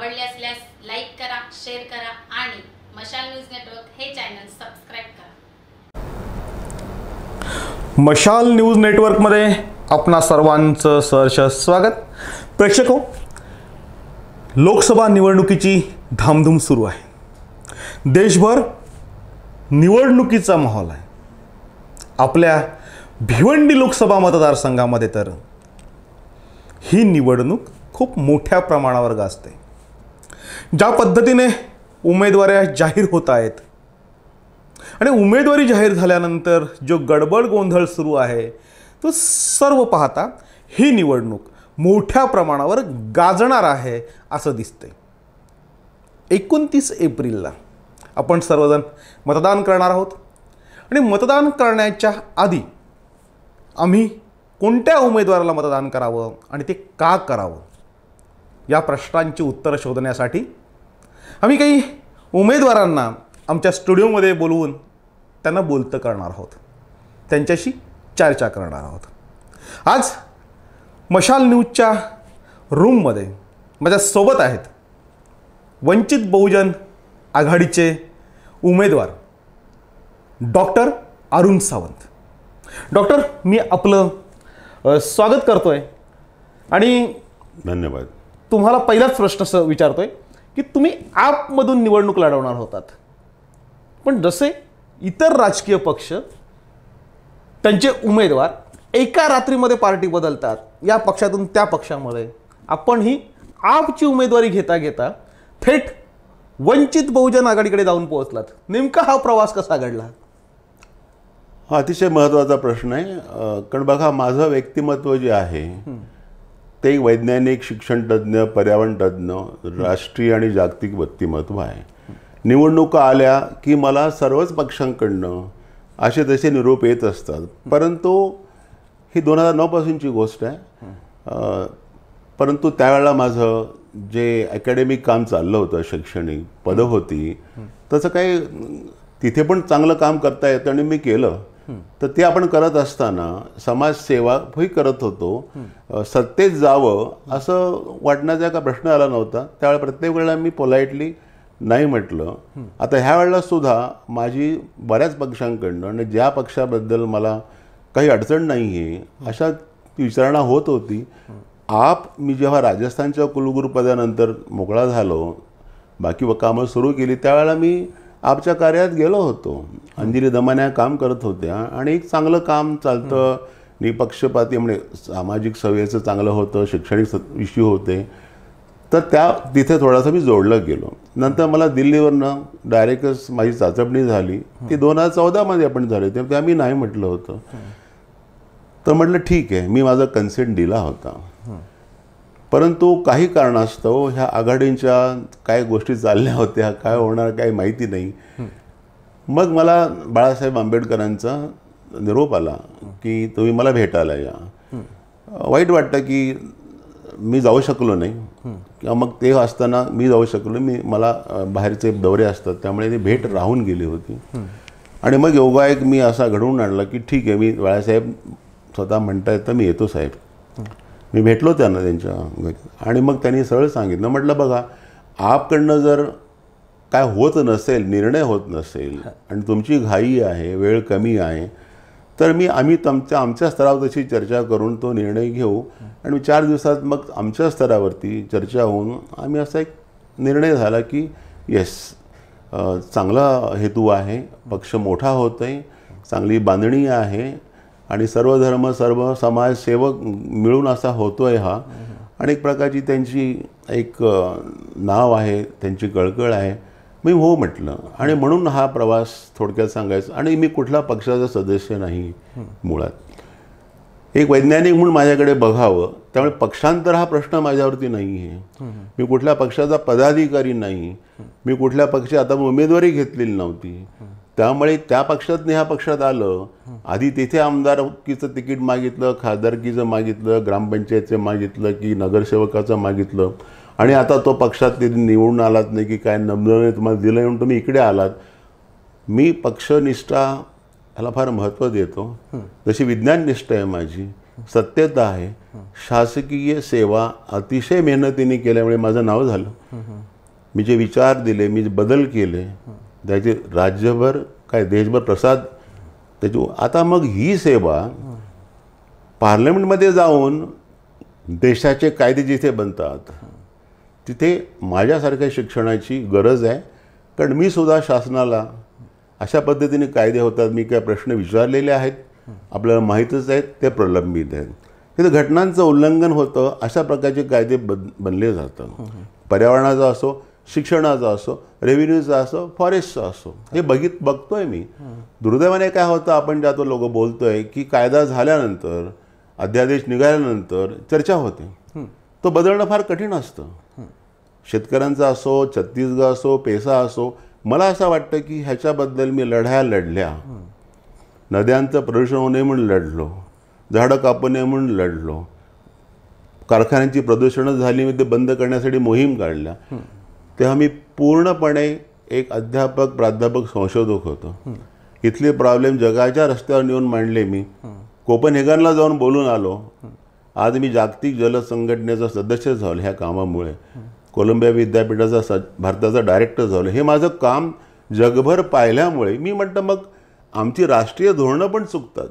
आवडले असल्यास लाईक करा, शेअर करा आणि मशाल न्यूज नेटवर्क हे चॅनल सबस्क्राइब करा. मशाल न्यूज नेटवर्कमध्ये आपणा सर्वांचं सहर्ष स्वागत. प्रेक्षको, लोकसभा निवडणुकीची धामधूम सुरू आहे. देशभर निवडणुकीचा माहोल आहे. आपल्या भिवंडी लोकसभा मतदारसंघामध्ये तर ही निवडणूक खूप मोठ्या प्रमाणावर गाजते. ज्या पद्धतीने उमेदवारी जाहीर होत आहेत आणि उमेदवारी जाहीर झाल्यानंतर जो गडबड गोंधळ सुरू आहे तो सर्व पाहता ही निवडणूक मोठ्या प्रमाणावर गाजणार आहे असं दिसते. 29 एप्रिलला आपण सर्वजण मतदान करणार आहोत आणि मतदान करण्याच्या आधी आम्ही कोणत्या उमेदवाराला मतदान करावं आणि ते का करावं या प्रश्नांची उत्तरं शोधण्यासाठी आम्ही काही उमेदवारांना आमच्या स्टुडिओमध्ये बोलवून त्यांना बोलतं करणार आहोत, त्यांच्याशी चर्चा करणार आहोत. आज मशाल न्यूजच्या रूममध्ये माझ्यासोबत आहेत वंचित बहुजन आघाडीचे उमेदवार डॉक्टर अरुण सावंत. डॉक्टर, मी आपलं स्वागत करतोय आणि धन्यवाद. तुम्हाला पहिलाच प्रश्न विचारतोय की तुम्ही आपमधून निवडणूक लढवणार होतात, पण जसे इतर राजकीय पक्ष त्यांचे उमेदवार एका रात्रीमध्ये पार्टी बदलतात, या पक्षातून त्या पक्षामध्ये, आपण ही आपची उमेदवारी घेता घेता थेट वंचित बहुजन आघाडीकडे जाऊन पोहोचलात. नेमका हा प्रवास कसा घडला? हा अतिशय महत्त्वाचा प्रश्न आहे. कारण बघा, माझं व्यक्तिमत्व जे आहे ते एक वैज्ञानिक, शिक्षणतज्ज्ञ, पर्यावरणतज्ज्ञ, राष्ट्रीय आणि जागतिक व्यक्तिमत्व आहे. निवडणुका आल्या की मला सर्वच पक्षांकडनं असे तसे निरोप येत असतात, परंतु ही 2009 पासूनची गोष्ट आहे. परंतु त्यावेळेला माझं जे अकॅडमिक काम चाललं होतं, शैक्षणिक पदं होती, तसं काही तिथे पण चांगलं काम करता येतं आणि मी केलं. तर ते आपण करत असताना समाजसेवाही करत होतो. सत्तेत जावं असं वाटण्याचा का प्रश्न आला नव्हता. त्यावेळेला प्रत्येक वेळेला मी पोलाइटली नाही म्हटलं. आता ह्या वेळेला सुद्धा माझी बऱ्याच पक्षांकडनं आणि ज्या पक्षाबद्दल मला काही अडचण नाही आहे अशा विचारणा होत होती. मी जेव्हा राजस्थानच्या कुलगुरुपदानंतर मोकळा झालो, बाकी कामं सुरू केली, त्यावेळेला मी आपच्या कार्यात गेलो होतो. अंजली दमान्या काम करत होत्या आणि एक चांगलं काम चालतं, निपक्षपाती म्हणजे सामाजिक सेवेचं चांगलं होतं, शैक्षणिक विषय होते. तर तिथे थोडासा मी जोडलं गेलो. नंतर मला दिल्लीवरनं डायरेक्टच माझी चाचपणी झाली. ती 2014 आपण झाली, तेव्हा मी नाही म्हटलं होतं. तर म्हटलं ठीक आहे, मी माझा कन्सेंट दिला होता. परंतु काही कारणास्तव ह्या आघाडींच्या काय गोष्टी चालल्या होत्या, काय होणार काही माहिती नाही. मग मला बाळासाहेब आंबेडकरांचा निरोप आला की तुम्ही मला भेटायला या. वाईट वाटतं की मी जाऊ शकलो नाही, किंवा मग ते असताना मी जाऊ शकलो, मला बाहेरचे दौरे असतात, त्यामुळे ती भेट राहून गेली होती. आणि मग योगायोग मी असा घडवून आणला की ठीक आहे, मी बाळासाहेब स्वतः म्हणतायत तर मी येतो साहेब. मी भेटलो त्यांना त्यांच्या घरी आणि मग त्यांनी सरळ सांगितलं, म्हटलं बघा, आपकडनं जर काय होत नसेल, निर्णय होत नसेल आणि तुमची घाई आहे, वेळ कमी आहे, तर आम्ही आमच्या स्तरावर तशी चर्चा करून तो निर्णय घेऊ आणि 4 दिवसात मग आमच्या स्तरावरती चर्चा होऊन आम्ही असा एक निर्णय झाला की येस, चांगला हेतू आहे, पक्ष मोठा होतो आहे, चांगली बांधणी आहे आणि सर्व धर्म, सर्व समाजसेवक मिळून असा होतोय हा. आणि एक प्रकारची त्यांची एक नाव आहे, त्यांची कळकळ आहे. मी हो म्हटलं आणि म्हणून हा प्रवास थोडक्यात सांगायचं. आणि मी कुठल्या पक्षाचा सदस्य नाही मुळात. एक वैज्ञानिक म्हणून माझ्याकडे बघावं, त्यामुळे पक्षांतर हा प्रश्न माझ्यावरती नाही आहे. मी कुठल्या पक्षाचा पदाधिकारी नाही, मी कुठल्या पक्षात आता उमेदवारी घेतलेली नव्हती, त्यामुळे त्या पक्षातनं ह्या पक्षात आलं. आधी तिथे आमदारकीचं तिकीट मागितलं, खासदारकीचं मागितलं, ग्रामपंचायतचं मागितलं की नगरसेवकाचं मागितलं, आणि आता तो पक्षात ते निवडून आलात नाही की काय नम्रने तुम्हाला दिलं म्हणून तुम्ही इकडे आलात. मी पक्षनिष्ठा ह्याला फार महत्त्व देतो. जशी विज्ञान निष्ठा आहे माझी, सत्यता आहे, शासकीय सेवा अतिशय मेहनतीने केल्यामुळे माझं नाव झालं. मी जे विचार दिले, मी जे बदल केले, त्याचे राज्यभर काय देशभर प्रसाद त्याची. आता मग ही सेवा पार्लमेंटमध्ये जाऊन देशाचे कायदे जिथे बनतात तिथे माझ्यासारख्या शिक्षणाची गरज आहे. कारण मी सुद्धा शासनाला अशा पद्धतीने कायदे होतात, मी काय प्रश्न विचारलेले आहेत, आपल्याला माहीतच आहेत, ते प्रलंबित आहेत. तिथे घटनांचं उल्लंघन होतं, अशा प्रकारचे कायदे बनले जातात. पर्यावरणाचा असो, शिक्षणाचा असो, रेव्हेन्यूचा असो, फॉरेस्टचा असो, हे बघतोय मी. दुर्दैवाने काय होतं, आपण ज्या तो लोक बोलतोय की कायदा झाल्यानंतर, अध्यादेश निघाल्यानंतर चर्चा होते. तो बदलणं फार कठीण असतं. शेतकऱ्यांचा असो, छत्तीसगड असो, पेसा असो, मला असं वाटतं की ह्याच्याबद्दल मी लढ्या लढल्या. नद्यांचं प्रदूषण होऊ नये म्हणून लढलो, झाडं कापू नये म्हणून लढलो, कारखान्यांची प्रदूषणं झाली मी ते बंद करण्यासाठी मोहीम काढल्या. तेव्हा मी पूर्णपणे एक अध्यापक, प्राध्यापक, संशोधक होतो. इथले प्रॉब्लेम जगाच्या रस्त्यावर नेऊन मांडले मी. कोपनहेगनला जाऊन बोलून आलो. आज मी जागतिक जल संघटनेचा सदस्य झालो ह्या कामामुळे. कोलंबिया विद्यापीठाचा भारताचा डायरेक्टर झालो. हे माझं काम जगभर पाहिल्यामुळे मी म्हटलं मग आमची राष्ट्रीय धोरणं पण चुकतात.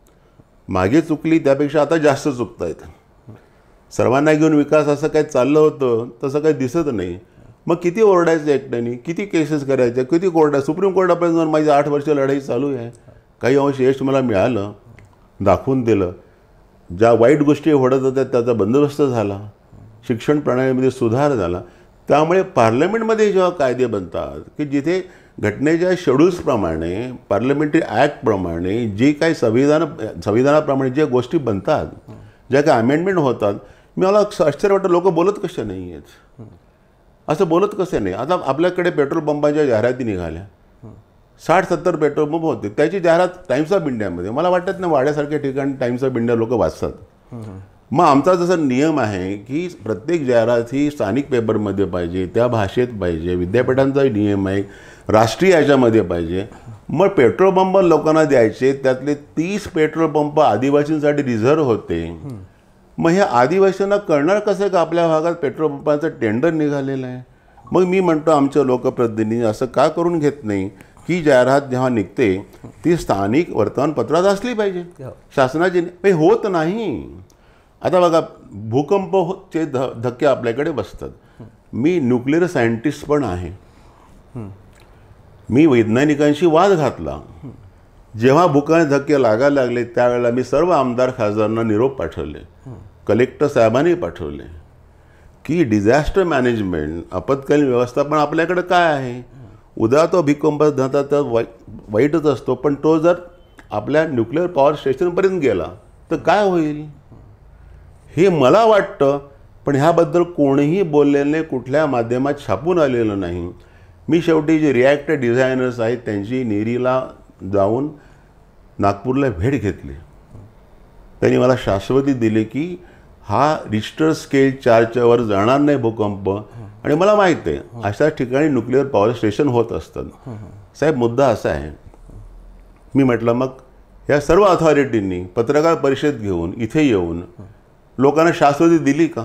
मागे चुकली त्यापेक्षा आता जास्त चुकत आहेत. सर्वांना घेऊन विकास असं काही चाललं होतं तसं काही दिसत नाही. मग किती ओरडायचं एकट्याने, किती केसेस करायच्या, किती कोर्टात, सुप्रीम कोर्टापर्यंत जाऊन माझी 8 वर्ष लढाई चालू आहे. काही अंश यश मला मिळालं, दाखवून दिलं. ज्या वाईट गोष्टी घडत होत्या त्याचा बंदोबस्त झाला, शिक्षण प्रणालीमध्ये सुधार झाला. त्यामुळे पार्लमेंटमध्ये जेव्हा कायदे बनतात की जिथे घटनेच्या शेड्यूल्सप्रमाणे, पार्लमेंटरी ॲक्टप्रमाणे जे काही संविधानाप्रमाणे ज्या गोष्टी बनतात, ज्या काही अमेंडमेंट होतात, मला आश्चर्य वाटतं लोक बोलत कशा नाही आहेत, असं बोलत कसे नाही. आता आपल्याकडे पेट्रोल पंपाच्या जाहिराती निघाल्या, 60-70 पेट्रोल पंप होते, त्याची जाहिरात टाइम्स ऑफ इंडियामध्ये. मला वाटत नाही वाड्यासारख्या ठिकाणी टाइम्स ऑफ इंडिया लोक वाचतात. मग आमचा जसा नियम आहे की प्रत्येक जाहिरात ही स्थानिक पेपरमध्ये पाहिजे, त्या भाषेत पाहिजे, विद्यापीठांचा नियम आहे, राष्ट्रीय याच्यामध्ये पाहिजे. मग पेट्रोल पंप लोकांना द्यायचे, त्यातले 30 पेट्रोल पंप आदिवासींसाठी रिझर्व्ह होते. मग हे आदिवासींना कळणार कसं का आपल्या भागात पेट्रोल पंपाचं टेंडर निघालेलं आहे. मग मी म्हणतो आमच्या लोकप्रतिनिधी असं का करून घेत नाही की जाहिरात जेव्हा निघते ती स्थानिक वर्तमानपत्रात असली पाहिजे, शासनाची होत नाही. आता बघा भूकंपचे धक्के आपल्याकडे बसतात. मी न्यूक्लिअर सायंटिस्ट पण आहे. मी वैज्ञानिकांशी वाद घातला. जेव्हा भूकंप धक्के लागायला लागले त्यावेळेला मी सर्व आमदार खासदारांना निरोप पाठवले, कलेक्टर साहेबांनी पाठवले की डिझास्टर मॅनेजमेंट, आपत्कालीन व्यवस्थापन आपल्याकडे काय आहे. उद्या तो भूकंप झाला तर वाईटच असतो, पण तो जर आपल्या न्यूक्लिअर पॉवर स्टेशनपर्यंत गेला तर काय होईल हे मला वाटतं. पण ह्याबद्दल कोणीही बोललेलं नाही, कुठल्या माध्यमात छापून आलेलं नाही. मी शेवटी जे रिॲक्टर डिझायनर्स आहेत त्यांची नेरीला जाऊन नागपूरला भेट घेतली. त्यांनी मला शाश्वती दिली की हा रिश्टर स्केल 4च्या वर जाणार नाही भूकंप. आणि मला माहीत आहे अशा ठिकाणी न्यूक्लिअर पॉवर स्टेशन होत असतात. साहेब मुद्दा असा आहे, मी म्हटलं मग या सर्व अथॉरिटींनी पत्रकार परिषद घेऊन इथे येऊन लोकांना शाश्वती दिली का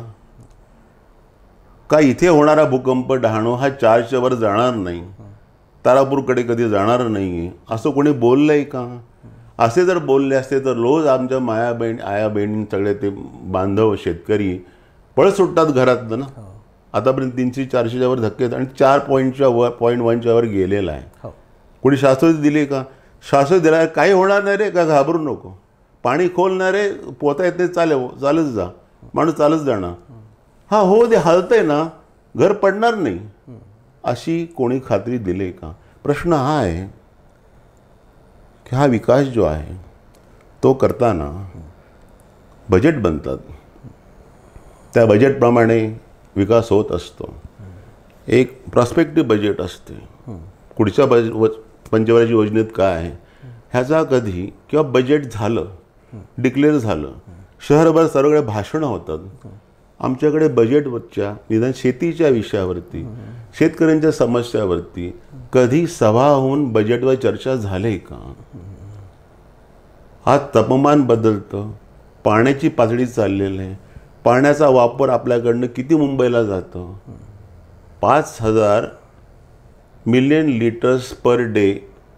इथे होणारा भूकंप डहाणू हा 4च्या वर जाणार नाही, तारापूरकडे कधी जाणार नाही, असं कोणी बोललंय का. असे जर बोलले असते तर रोज आमच्या माया बहीण, आया बहिणी, सगळे ते बांधव शेतकरी पळ सुटतात घरातलं ना. आतापर्यंत 300-400च्या वर धक्के आणि 4.1च्या वर गेलेला आहे. कोणी शाश्वती दिली का. शाश्वती दिला काही होणार नाही रे, का घाबरू नको, पाणी खोलणार रे, पोता येत नाही, चालत जा, माणूस चालत जाणार. हा हो ते हलतंय ना, घर पडणार नाही, अशी कोणी खात्री दिली का. प्रश्न हा आहे की हा विकास जो आहे तो करताना बजेट बनतात, त्या बजेटप्रमाणे विकास होत असतो. एक प्रॉस्पेक्टिव्ह बजेट असते, पुढच्या पंचवार्षिक योजनेत काय आहे ह्याचा कधी किंवा बजेट झालं, डिक्लेअर झालं, शहरभर सगळे भाषणं होतात. आमच्याकडे बजेटवरच्या निदान शेतीच्या विषयावरती, शेतकऱ्यांच्या समस्यावरती कधी सभा होऊन बजेटवर चर्चा झाली का. आज तापमान बदलतं, पाण्याची पातळी चाललेली आहे. पाण्याचा वापर आपल्याकडनं किती मुंबईला जातो? 5,000 मिलियन लिटर्स पर डे,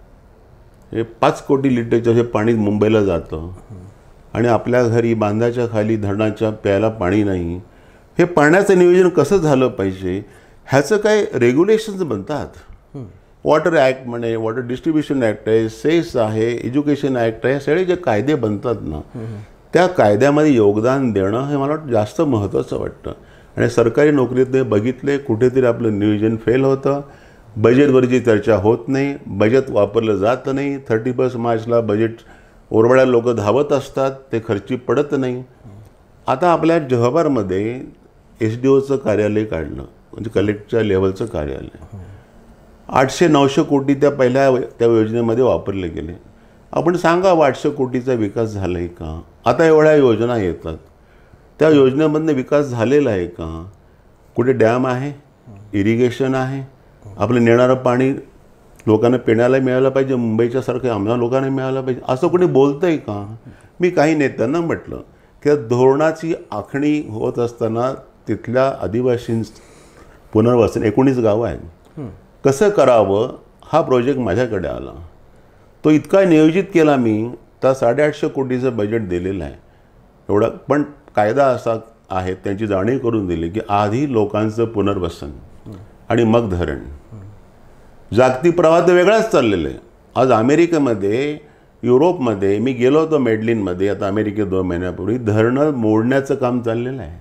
हे 5 कोटी लिटरचं हे पाणी मुंबईला जातं. आणि आपल्या घरी बांधाच्या खाली धरणाच्या प्यायला पाणी नाही. हे पाण्याचं नियोजन कसं झालं पाहिजे ह्याचं काय रेग्युलेशन्स बनतात. वॉटर ॲक्ट म्हणे, वॉटर डिस्ट्रीब्युशन ॲक्ट आहे, सेस आहे, एज्युकेशन ॲक्ट आहे, सगळे जे कायदे बनतात ना त्या कायद्यामध्ये योगदान देणं हे मला जास्त महत्त्वाचं वाटतं. आणि सरकारी नोकरीत बघितले कुठेतरी आपलं नियोजन फेल होतं. बजेटवरची चर्चा होत नाही, बजेट वापरलं जात नाही. 31 मार्चला बजेट ओरबड्या लोक धावत असतात, ते खर्ची पडत नाही. आता आपल्या जव्हारमध्ये SDOचं कार्यालय काढलं, म्हणजे कलेक्टरच्या लेवलचं कार्यालय. 800-900 कोटी त्या योजनेमध्ये वापरले गेले. आपण सांगा 800 कोटीचा विकास झाला आहे का? आता एवढ्या योजना येतात, त्या योजनेमधनं विकास झालेला आहे का? कुठे डॅम आहे, इरिगेशन आहे, आपलं नेणारं पाणी लोकांना पिण्याला मिळालं पाहिजे, मुंबईच्यासारखं आम्हाला लोकांना मिळालं पाहिजे, असं कोणी बोलतंय का? मी काही नेत्यांना म्हटलं की धोरणाची आखणी होत असताना तिथल्या आदिवासींचं पुनर्वसन 19 गावं आहेत, कसं करावं हा प्रोजेक्ट माझ्याकडे आला. तो इतका नियोजित केला मी, त्या 850 कोटीचं बजेट दिलेलं आहे एवढा. पण कायदा असा आहे, त्यांची जाणीव करून दिली की आधी लोकांचं पुनर्वसन आणि मग धरण. जागतिक प्रवाह तर वेगळाच चाललेला आहे. आज अमेरिकेमध्ये, युरोपमध्ये मी गेलो होतो मेडलिनमध्ये, आता अमेरिकेत 2 महिन्यापूर्वी, धरणं मोडण्याचं काम चाललेलं आहे.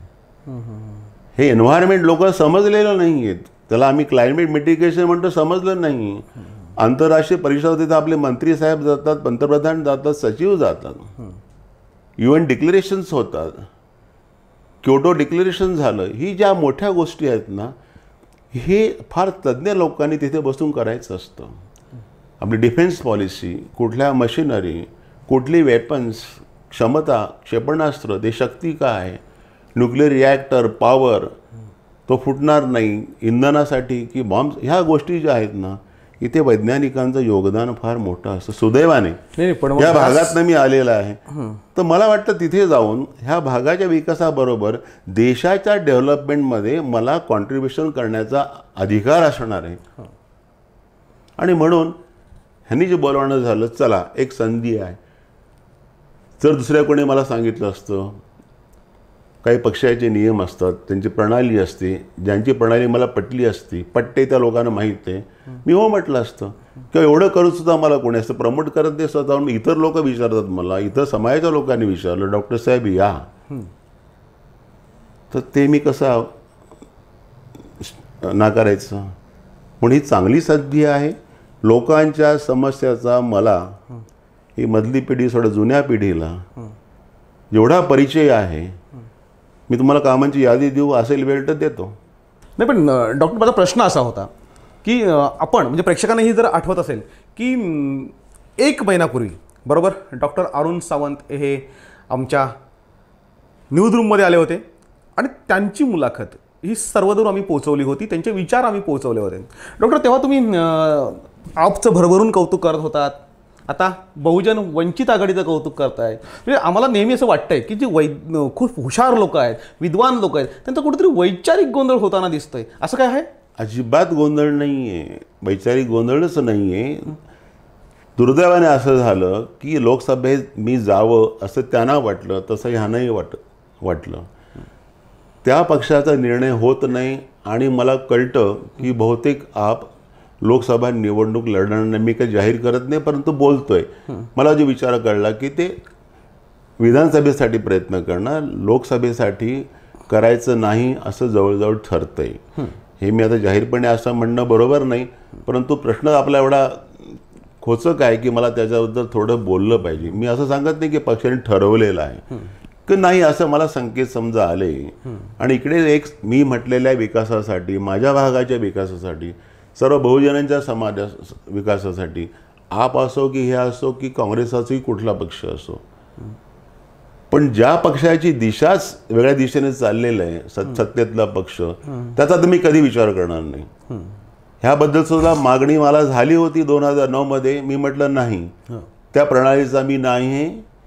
हे एन्व्हायरमेंट लोक समजलेलं नाही आहेत. त्याला आम्ही क्लायमेट मिटिगेशन म्हणतो, समजलं नाही. आंतरराष्ट्रीय परिषद होते तर आपले मंत्री साहेब जातात, पंतप्रधान जातात, सचिव जातात, UN डिक्लेरेशन्स होतात, क्योटो डिक्लेरेशन झालं. ही ज्या मोठ्या गोष्टी आहेत ना, हे फार तज्ज्ञ लोकांनी तिथे बसून करायचं असतं. आपली डिफेन्स पॉलिसी, कुठल्या मशिनरी, कुठली वेपन्स, क्षमता, क्षेपणास्त्र, ते शक्ती काय, न्यूक्लिअर रिॲक्टर, पॉवर तो फुटणार नाही, इंधनासाठी की बॉम्ब, ह्या गोष्टी ज्या आहेत ना, इथे वैज्ञानिकांचं योगदान फार मोठं असतं. सुदैवाने या भागातनं मी आलेला आहे, तर मला वाटतं तिथे जाऊन ह्या भागाच्या विकासाबरोबर देशाच्या डेव्हलपमेंटमध्ये मला कॉन्ट्रीब्युशन करण्याचा अधिकार असणार आहे. आणि म्हणून ह्यांनी जे बोलवणं झालं, चला एक संधी आहे. जर दुसऱ्या कोणी मला सांगितलं असतं, काही पक्षाचे नियम असतात, त्यांची प्रणाली असते, ज्यांची प्रणाली मला पटली असती, पटते त्या लोकांना माहीत आहे, मी हो म्हटलं असतं. किंवा एवढं करून सुद्धा मला कोणी असतं प्रमोट करत ते स्वतःहून. इतर लोक विचारतात मला, इतर समाजाच्या लोकांनी विचारलं, डॉक्टर साहेब या, तर ते मी कसं नाकारायचं? पण ही चांगली संधी आहे. लोकांच्या समस्याचा मला, ही मधली पिढी सोडा जुन्या पिढीला जेवढा परिचय आहे, मी तुम्हाला कामांची यादी देऊ असेल वेळ तर देतो. नाही, पण डॉक्टर माझा प्रश्न असा होता की आपण म्हणजे प्रेक्षकांनाही जर आठवत असेल की 1 महिन्यापूर्वी बरोबर डॉक्टर अरुण सावंत हे आमच्या न्यूजरूममध्ये आले होते आणि त्यांची मुलाखत ही सर्वदूर आम्ही पोहोचवली होती, त्यांचे विचार आम्ही पोहोचवले होते. डॉक्टर, तेव्हा तुम्ही आपचं भरभरून कौतुक करत होतात, आता बहुजन वंचित आघाडीचं कौतुक करताय. म्हणजे आम्हाला नेहमी असं वाटतंय की जे खूप हुशार लोक आहेत, विद्वान लोक आहेत, त्यांचा कुठेतरी वैचारिक गोंधळ होताना दिसतोय. असं काय आहे? अजिबात गोंधळ नाही आहे, वैचारिक गोंधळच नाही आहे. दुर्दैवाने असं झालं की लोकसभेत मी जावं असं त्यांना वाटलं, तसं ह्यांनाही वाटलं. त्या पक्षाचा निर्णय होत नाही आणि मला कळतं की बहुतेक आप लोकसभा निवडणूक लढणार नाही. मी काही जाहीर करत नाही, परंतु बोलतोय. मला जो विचार कळला की ते विधानसभेसाठी प्रयत्न करणार, लोकसभेसाठी करायचं नाही असं जवळजवळ ठरतंय. हे मी आता जाहीरपणे असं म्हणणं बरोबर नाही, परंतु प्रश्न आपला एवढा खोचक आहे की मला त्याच्याबद्दल थोडं बोललं पाहिजे. मी असं सांगत नाही की पक्षाने ठरवलेलं आहे की नाही, असं मला संकेत समजा आले. आणि इकडे एक मी म्हटलेल्या विकासासाठी, माझ्या भागाच्या विकासासाठी, सर्व बहुजनांच्या समाजा विकासासाठी, आप असो की हे असो की काँग्रेस असो की कुठला पक्ष असो, पण ज्या पक्षाची दिशाच वेगळ्या दिशेने चाललेलं आहे, सत्तेतला पक्ष, त्याचा तर मी कधी विचार करणार नाही. ह्याबद्दल सुद्धा मागणी मला झाली होती 2009 मध्ये. मी म्हटलं नाही, त्या प्रणालीचा मी नाही आहे.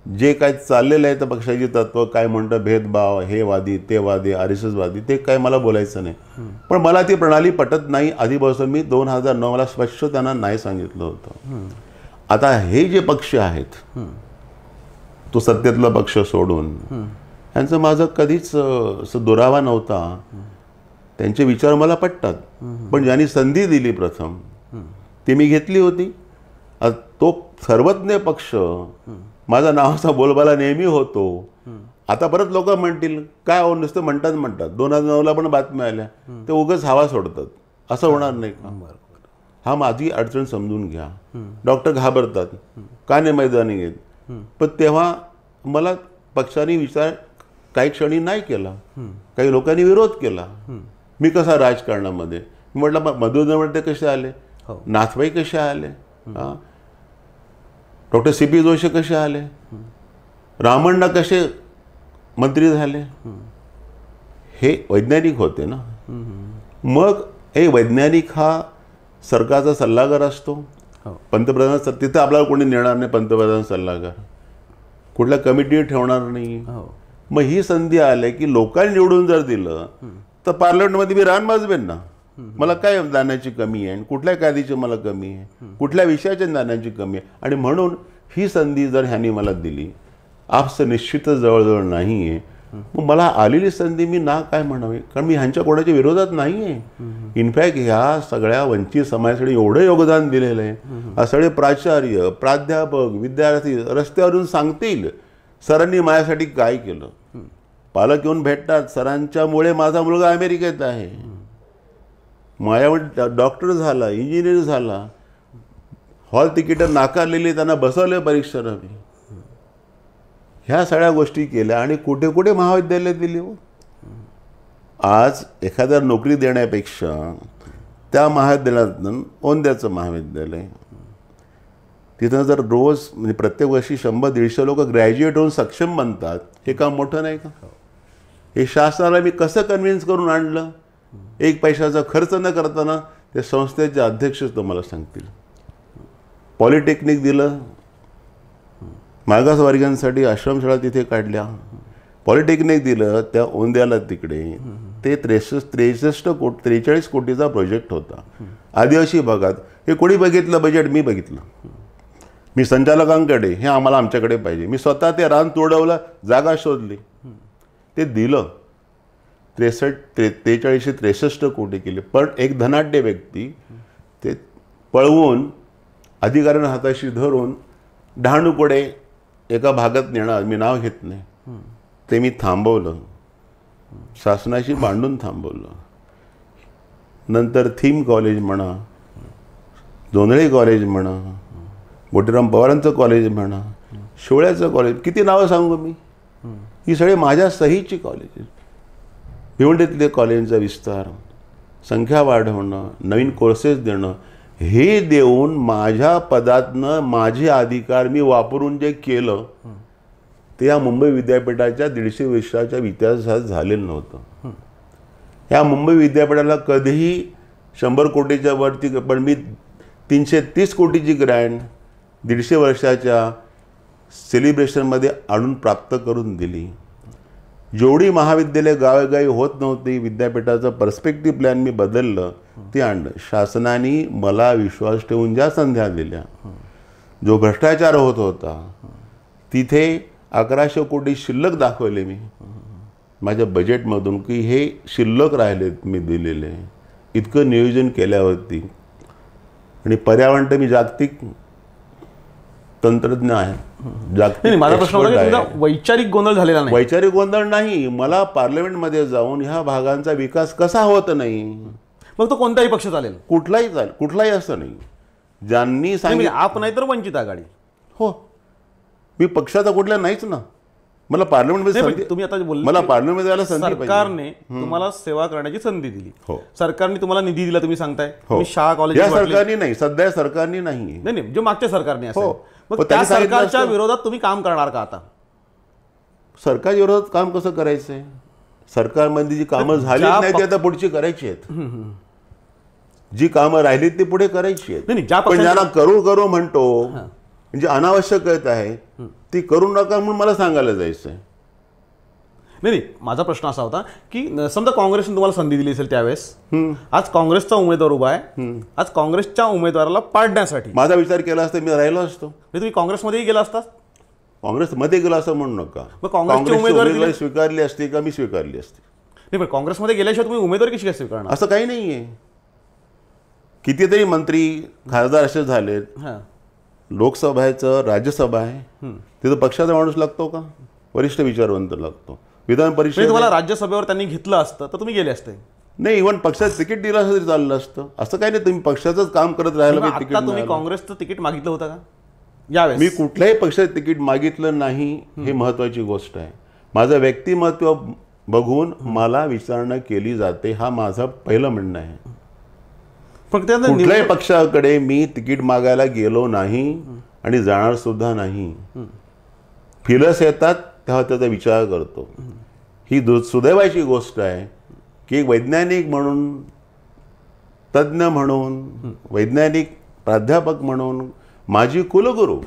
जे काय चाललेलं आहे तर पक्षाची तत्व काय म्हणतं, भेदभाव, हे वादी ते वादी RSS वादी, ते काय मला बोलायचं नाही. पण मला ती प्रणाली पटत नाही आधीपासून. मी 2009 मला स्पष्ट त्यांना नाही सांगितलं होतं. आता हे जे पक्ष आहेत, तो सत्तेतला पक्ष सोडून, यांचं माझं कधीच असं दुरावा नव्हता. त्यांचे विचार मला पटतात. पण ज्यांनी संधी दिली प्रथम ती मी घेतली होती. तो सर्वज्ञ पक्ष, माझा नावाचा बोलबाला नेहमी होतो. आता परत लोक म्हणतील काय हो, नुसतं म्हणतात 2009ला पण बातम्या आल्या, ते उगाच हवा सोडतात. असं होणार नाही का? हा माझी अडचण समजून घ्या. डॉक्टर घाबरतात, का नाही मैदानी घेत. पण तेव्हा मला पक्षाने विचार काही क्षणी नाही केला. काही लोकांनी विरोध केला. मी कसा राजकारणामध्ये, म्हटलं मधुनवर्ते कसे आले, नाथबाई कसे आले, डॉक्टर CP जोशी कसे आले, रामण्णा कसे मंत्री झाले, हे वैज्ञानिक होते ना. मग हे वैज्ञानिक हा सरकारचा सल्लागार असतो. पंतप्रधान तिथं आपल्याला कोणी नेणार नाही. पंतप्रधान सल्लागार कुठल्या कमिटी ठेवणार नाही. मग ही संधी आली की लोकांनी निवडून जर दिलं तर पार्लमेंटमध्ये मी रान वाजवेन ना. मला काय ज्ञानाची कमी आहे, कुठल्या कायद्याची मला कमी आहे, कुठल्या विषयाच्या ज्ञानाची कमी आहे. आणि म्हणून ही संधी जर ह्यांनी मला दिली, आपस निश्चितच जवळजवळ नाही आहे. मग मला आलेली संधी मी ना काय म्हणावी, कारण मी ह्यांच्या कोणाच्या विरोधात नाही आहे. इनफॅक्ट ह्या सगळ्या वंचित समाजासाठी एवढं योगदान दिलेलं आहे. हा सगळे प्राचार्य, प्राध्यापक, विद्यार्थी रस्त्यावरून सांगतील सरांनी माझ्यासाठी काय केलं. पालक येऊन भेटतात, सरांच्यामुळे माझा मुलगा अमेरिकेत आहे, माझ्यावर डॉक्टर झाला, इंजिनियर झाला, हॉल तिकीटं नाकारलेली त्यांना बसवले परीक्षेला. मी ह्या सगळ्या गोष्टी केल्या आणि कुठे कुठे महाविद्यालय दिली. आज एखाद्या नोकरी देण्यापेक्षा त्या महाविद्यालयातून ओंद्याचं महाविद्यालय, तिथं जर रोज म्हणजे प्रत्येक वर्षी 100-150 लोक ग्रॅज्युएट होऊन सक्षम बनतात, हे काम मोठं नाही का? हे शासनाला मी कसं कन्व्हिन्स करून आणलं, एक पैशाचा खर्च न करताना. ते संस्थेचे अध्यक्ष तुम्हाला सांगतील. पॉलिटेक्निक दिलं, मागासवर्गीयांसाठी आश्रमशाळा तिथे काढल्या. पॉलिटेक्निक दिलं त्या ओंद्याला तिकडे. ते 43 कोटीचा प्रोजेक्ट होता आदिवासी भागात. हे कोणी बघितलं बजेट? मी बघितलं. मी संचालकांकडे, हे आम्हाला आमच्याकडे पाहिजे. मी स्वतः ते रान तोडवलं, जागा शोधली, ते दिलं. 4363 कोटी केले. पण एक धनाढ्य व्यक्ती ते पळवून अधिकाऱ्यांना हाताशी धरून डहाणूकडे एका भागात नेणार, मी नाव घेत नाही, ते मी थांबवलं. शासनाशी भांडून थांबवलं. नंतर थीम कॉलेज म्हणा, जोंधळे कॉलेज म्हणा, मोतीराम पवारांचं कॉलेज म्हणा, शिवळ्याचं कॉलेज, किती नावं सांगू मी. ही सगळे माझ्या सहीची कॉलेजेस. भिवंडीतले कॉलेजचा विस्तार, संख्या वाढवणं, नवीन कोर्सेस देणं, हे देऊन माझ्या पदातनं माझे अधिकार मी वापरून जे केलं ते या मुंबई विद्यापीठाच्या 150 वर्षाच्या इतिहासात झालेलं नव्हतं. या मुंबई विद्यापीठाला कधीही 100 कोटीच्या वरती, पण मी 330 कोटीची ग्रँट 150 वर्षाच्या सेलिब्रेशनमध्ये आणून प्राप्त करून दिली. जेवढी महाविद्यालय गावेगावी होत नव्हती, विद्यापीठाचं पर्स्पेक्टिव्ह प्लॅन मी बदललं, ते आणलं. शासनाने मला विश्वास ठेवून ज्या संध्या दिल्या, जो भ्रष्टाचार होत होता तिथे 1100 कोटी शिल्लक दाखवले मी माझ्या बजेटमधून, की हे शिल्लक राहिलेत मी दिलेले. इतकं नियोजन केल्यावरती. आणि पर्यावरण मी जागतिक तंत्रज्ञ आहे, माझा प्रश्न होता की तुमचा वैचारिक गोंधळ झालेला नाही. वैचारिक गोंधळ नाही. मला पार्लमेंटमध्ये जाऊन ह्या भागांचा विकास कसा होत नाही. मग तो कोणताही पक्ष चालेल, कुठलाही चालेल, कुठलाही असं नाही. ज्यांनी सांगितलं आप नाही तर वंचित आघाडी. हो, मी पक्षाचा कुठला नाहीच ना. मला पार्लमेंटमध्ये तुम्ही आता बोलले, मला पार्लमेंटमध्ये जायला संधी पाहिजे. सरकारने तुम्हाला सेवा करण्याची संधी दिली. हो, सरकारने तुम्हाला निधी दिला, तुम्ही सांगताय. हो, शाळा कॉलेज या सरकारने नाही, सध्या सरकारने नाही. नाही, जो मागच्या सरकारने असेल. हो, मग त्या सरकारच्या विरोधात तुम्ही काम करणार का? आता सरकारच्या विरोधात काम कसं करायचंय? सरकारमध्ये जी कामं झाली नाही ती आता पुढची करायची आहेत. जी कामं राहिलीत ती पुढे करायची आहेत. पण ज्यांना करू करू म्हणतो म्हणजे अनावश्यक आहे ती करू नका म्हणून मला सांगायला जायचं आहे. नाही, माझा प्रश्न असा होता की समजा काँग्रेसने तुम्हाला संधी दिली असेल त्यावेळेस, आज काँग्रेसचा उमेदवार उभा आहे, आज काँग्रेसच्या उमेदवाराला पाडण्यासाठी माझा विचार केला असता मी राहिलो असतो. तुम्ही काँग्रेसमध्येही गेला असता. काँग्रेसमध्ये गेलो असं म्हणू नका. मग काँग्रेसची उमेदवारी स्वीकारली असती का मी स्वीकारली असती. नाही, पण काँग्रेसमध्ये गेल्याशिवाय तुम्ही उमेदवारी कशी काय स्वीकारणार? असं काही नाहीये. कितीतरी मंत्री खासदार असे झालेत. लोकसभेचं राज्यसभा आहे, तिथं पक्षाचा माणूस लागतो का? वरिष्ठ विचारवंत लागतो. विधान परिषद तुम्हाला राज्यसभेवर त्यांनी घेतलं असतं तर तुम्ही गेले असते. नाही, इव्हन पक्षाचं तिकीट दिलं असं तरी चाललं असतं. असं काही नाही, तुम्ही पक्षाचंच काम करत राहिलं आता तिकीट. तुम्ही काँग्रेसचं तिकीट मागितलं होतं का यावेळेस? मी कुठल्याही पक्षाचं तिकीट मागितलं नाही, हे महत्वाची गोष्ट आहे. माझं व्यक्तिमत्व बघून मला विचारणा केली जाते, हा माझा पहिलं म्हणणं आहे. फक्त कुठल्याही पक्षाकडे मी तिकीट मागायला गेलो नाही आणि जाणार सुद्धा नाही. फिलस येतात तेव्हा त्याचा विचार करतो. ही सुदैवाची गोष्ट आहे की एक वैज्ञानिक म्हणून, तज्ज्ञ म्हणून, वैज्ञानिक प्राध्यापक म्हणून माझी कुलगुरू,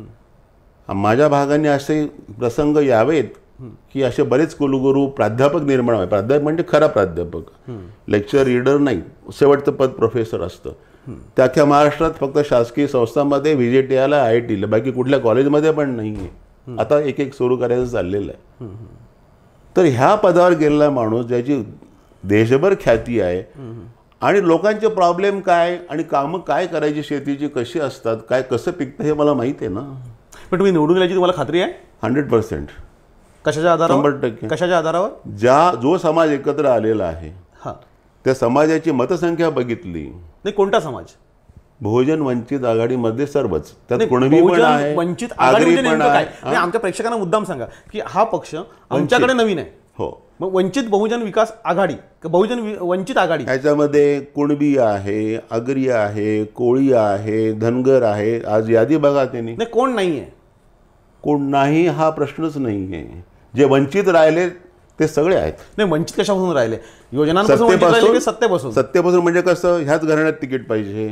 माझ्या भागाने असे प्रसंग यावेत की असे बरेच कुलगुरू प्राध्यापक निर्माण व्हावे. प्राध्यापक म्हणजे खरा प्राध्यापक, लेक्चर रीडर नाही. शेवटचं पद प्रोफेसर असतं. त्या अख्ख्या महाराष्ट्रात फक्त शासकीय संस्थांमध्ये, व्हीजेटीआयला, IITला, बाकी कुठल्या कॉलेजमध्ये पण नाही आहे. आता एक एक सुरू करायचं चाललेलं आहे. तर ह्या पदावर गेलेला माणूस ज्याची देशभर ख्याती आहे आणि लोकांचे प्रॉब्लेम काय आणि कामं काय करायची, शेतीची कशी असतात, काय कसं पिकतं हे मला माहिती आहे ना. पण तुम्ही निवडून गेल्याची तुम्हाला खात्री आहे? 100%. कशाच्या आधारावर? 100%. कशाच्या आधारावर? जो समाज एकत्र आलेला आहे त्या समाजाची मतसंख्या बघितली. नाही, कोणता समाज? बहुजन वंचित आघाडीमध्ये सर्वच, त्यात कुणबी पण आहे, वंचित आघाडी आगरी म्हणजे पण नेमकं काय? आहे. आमच्या प्रेक्षकांना मुद्दाम सांगा की हा पक्ष आमच्याकडे नवीन आहे. हो, मग वंचित बहुजन विकास आघाडी, वंचित आघाडी, याच्यामध्ये कुणबी आहे, आगरी आहे, कोळी आहे, धनगर आहे. आज यादी बघा त्यांनी. नाही, कोण नाहीये? कोण नाही हा प्रश्नच नाहीये. जे वंचित राहिले ते सगळे आहेत. नाही, वंचित कशापासून राहिले? योजनांपासून वंचित राहिले की सत्तेपासून? सत्तेपासून म्हणजे कसं, ह्याच घराण्यात तिकीट पाहिजे,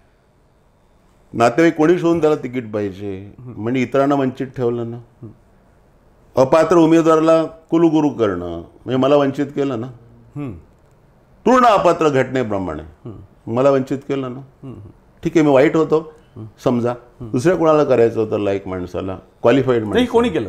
नातेवाईक कोणी शोधून त्याला तिकीट पाहिजे, म्हणजे इतरांना वंचित ठेवलं ना. अपात्र उमेदवाराला कुलगुरू करणं म्हणजे मला वंचित केलं ना. पूर्ण अपात्र घटनेप्रमाणे मला वंचित केलं ना. ठीक आहे, मी वाईट होतो समजा, दुसऱ्या कोणाला करायचं होतं, लाईक माणसाला, क्वालिफाईड नाही, कोणी केलं?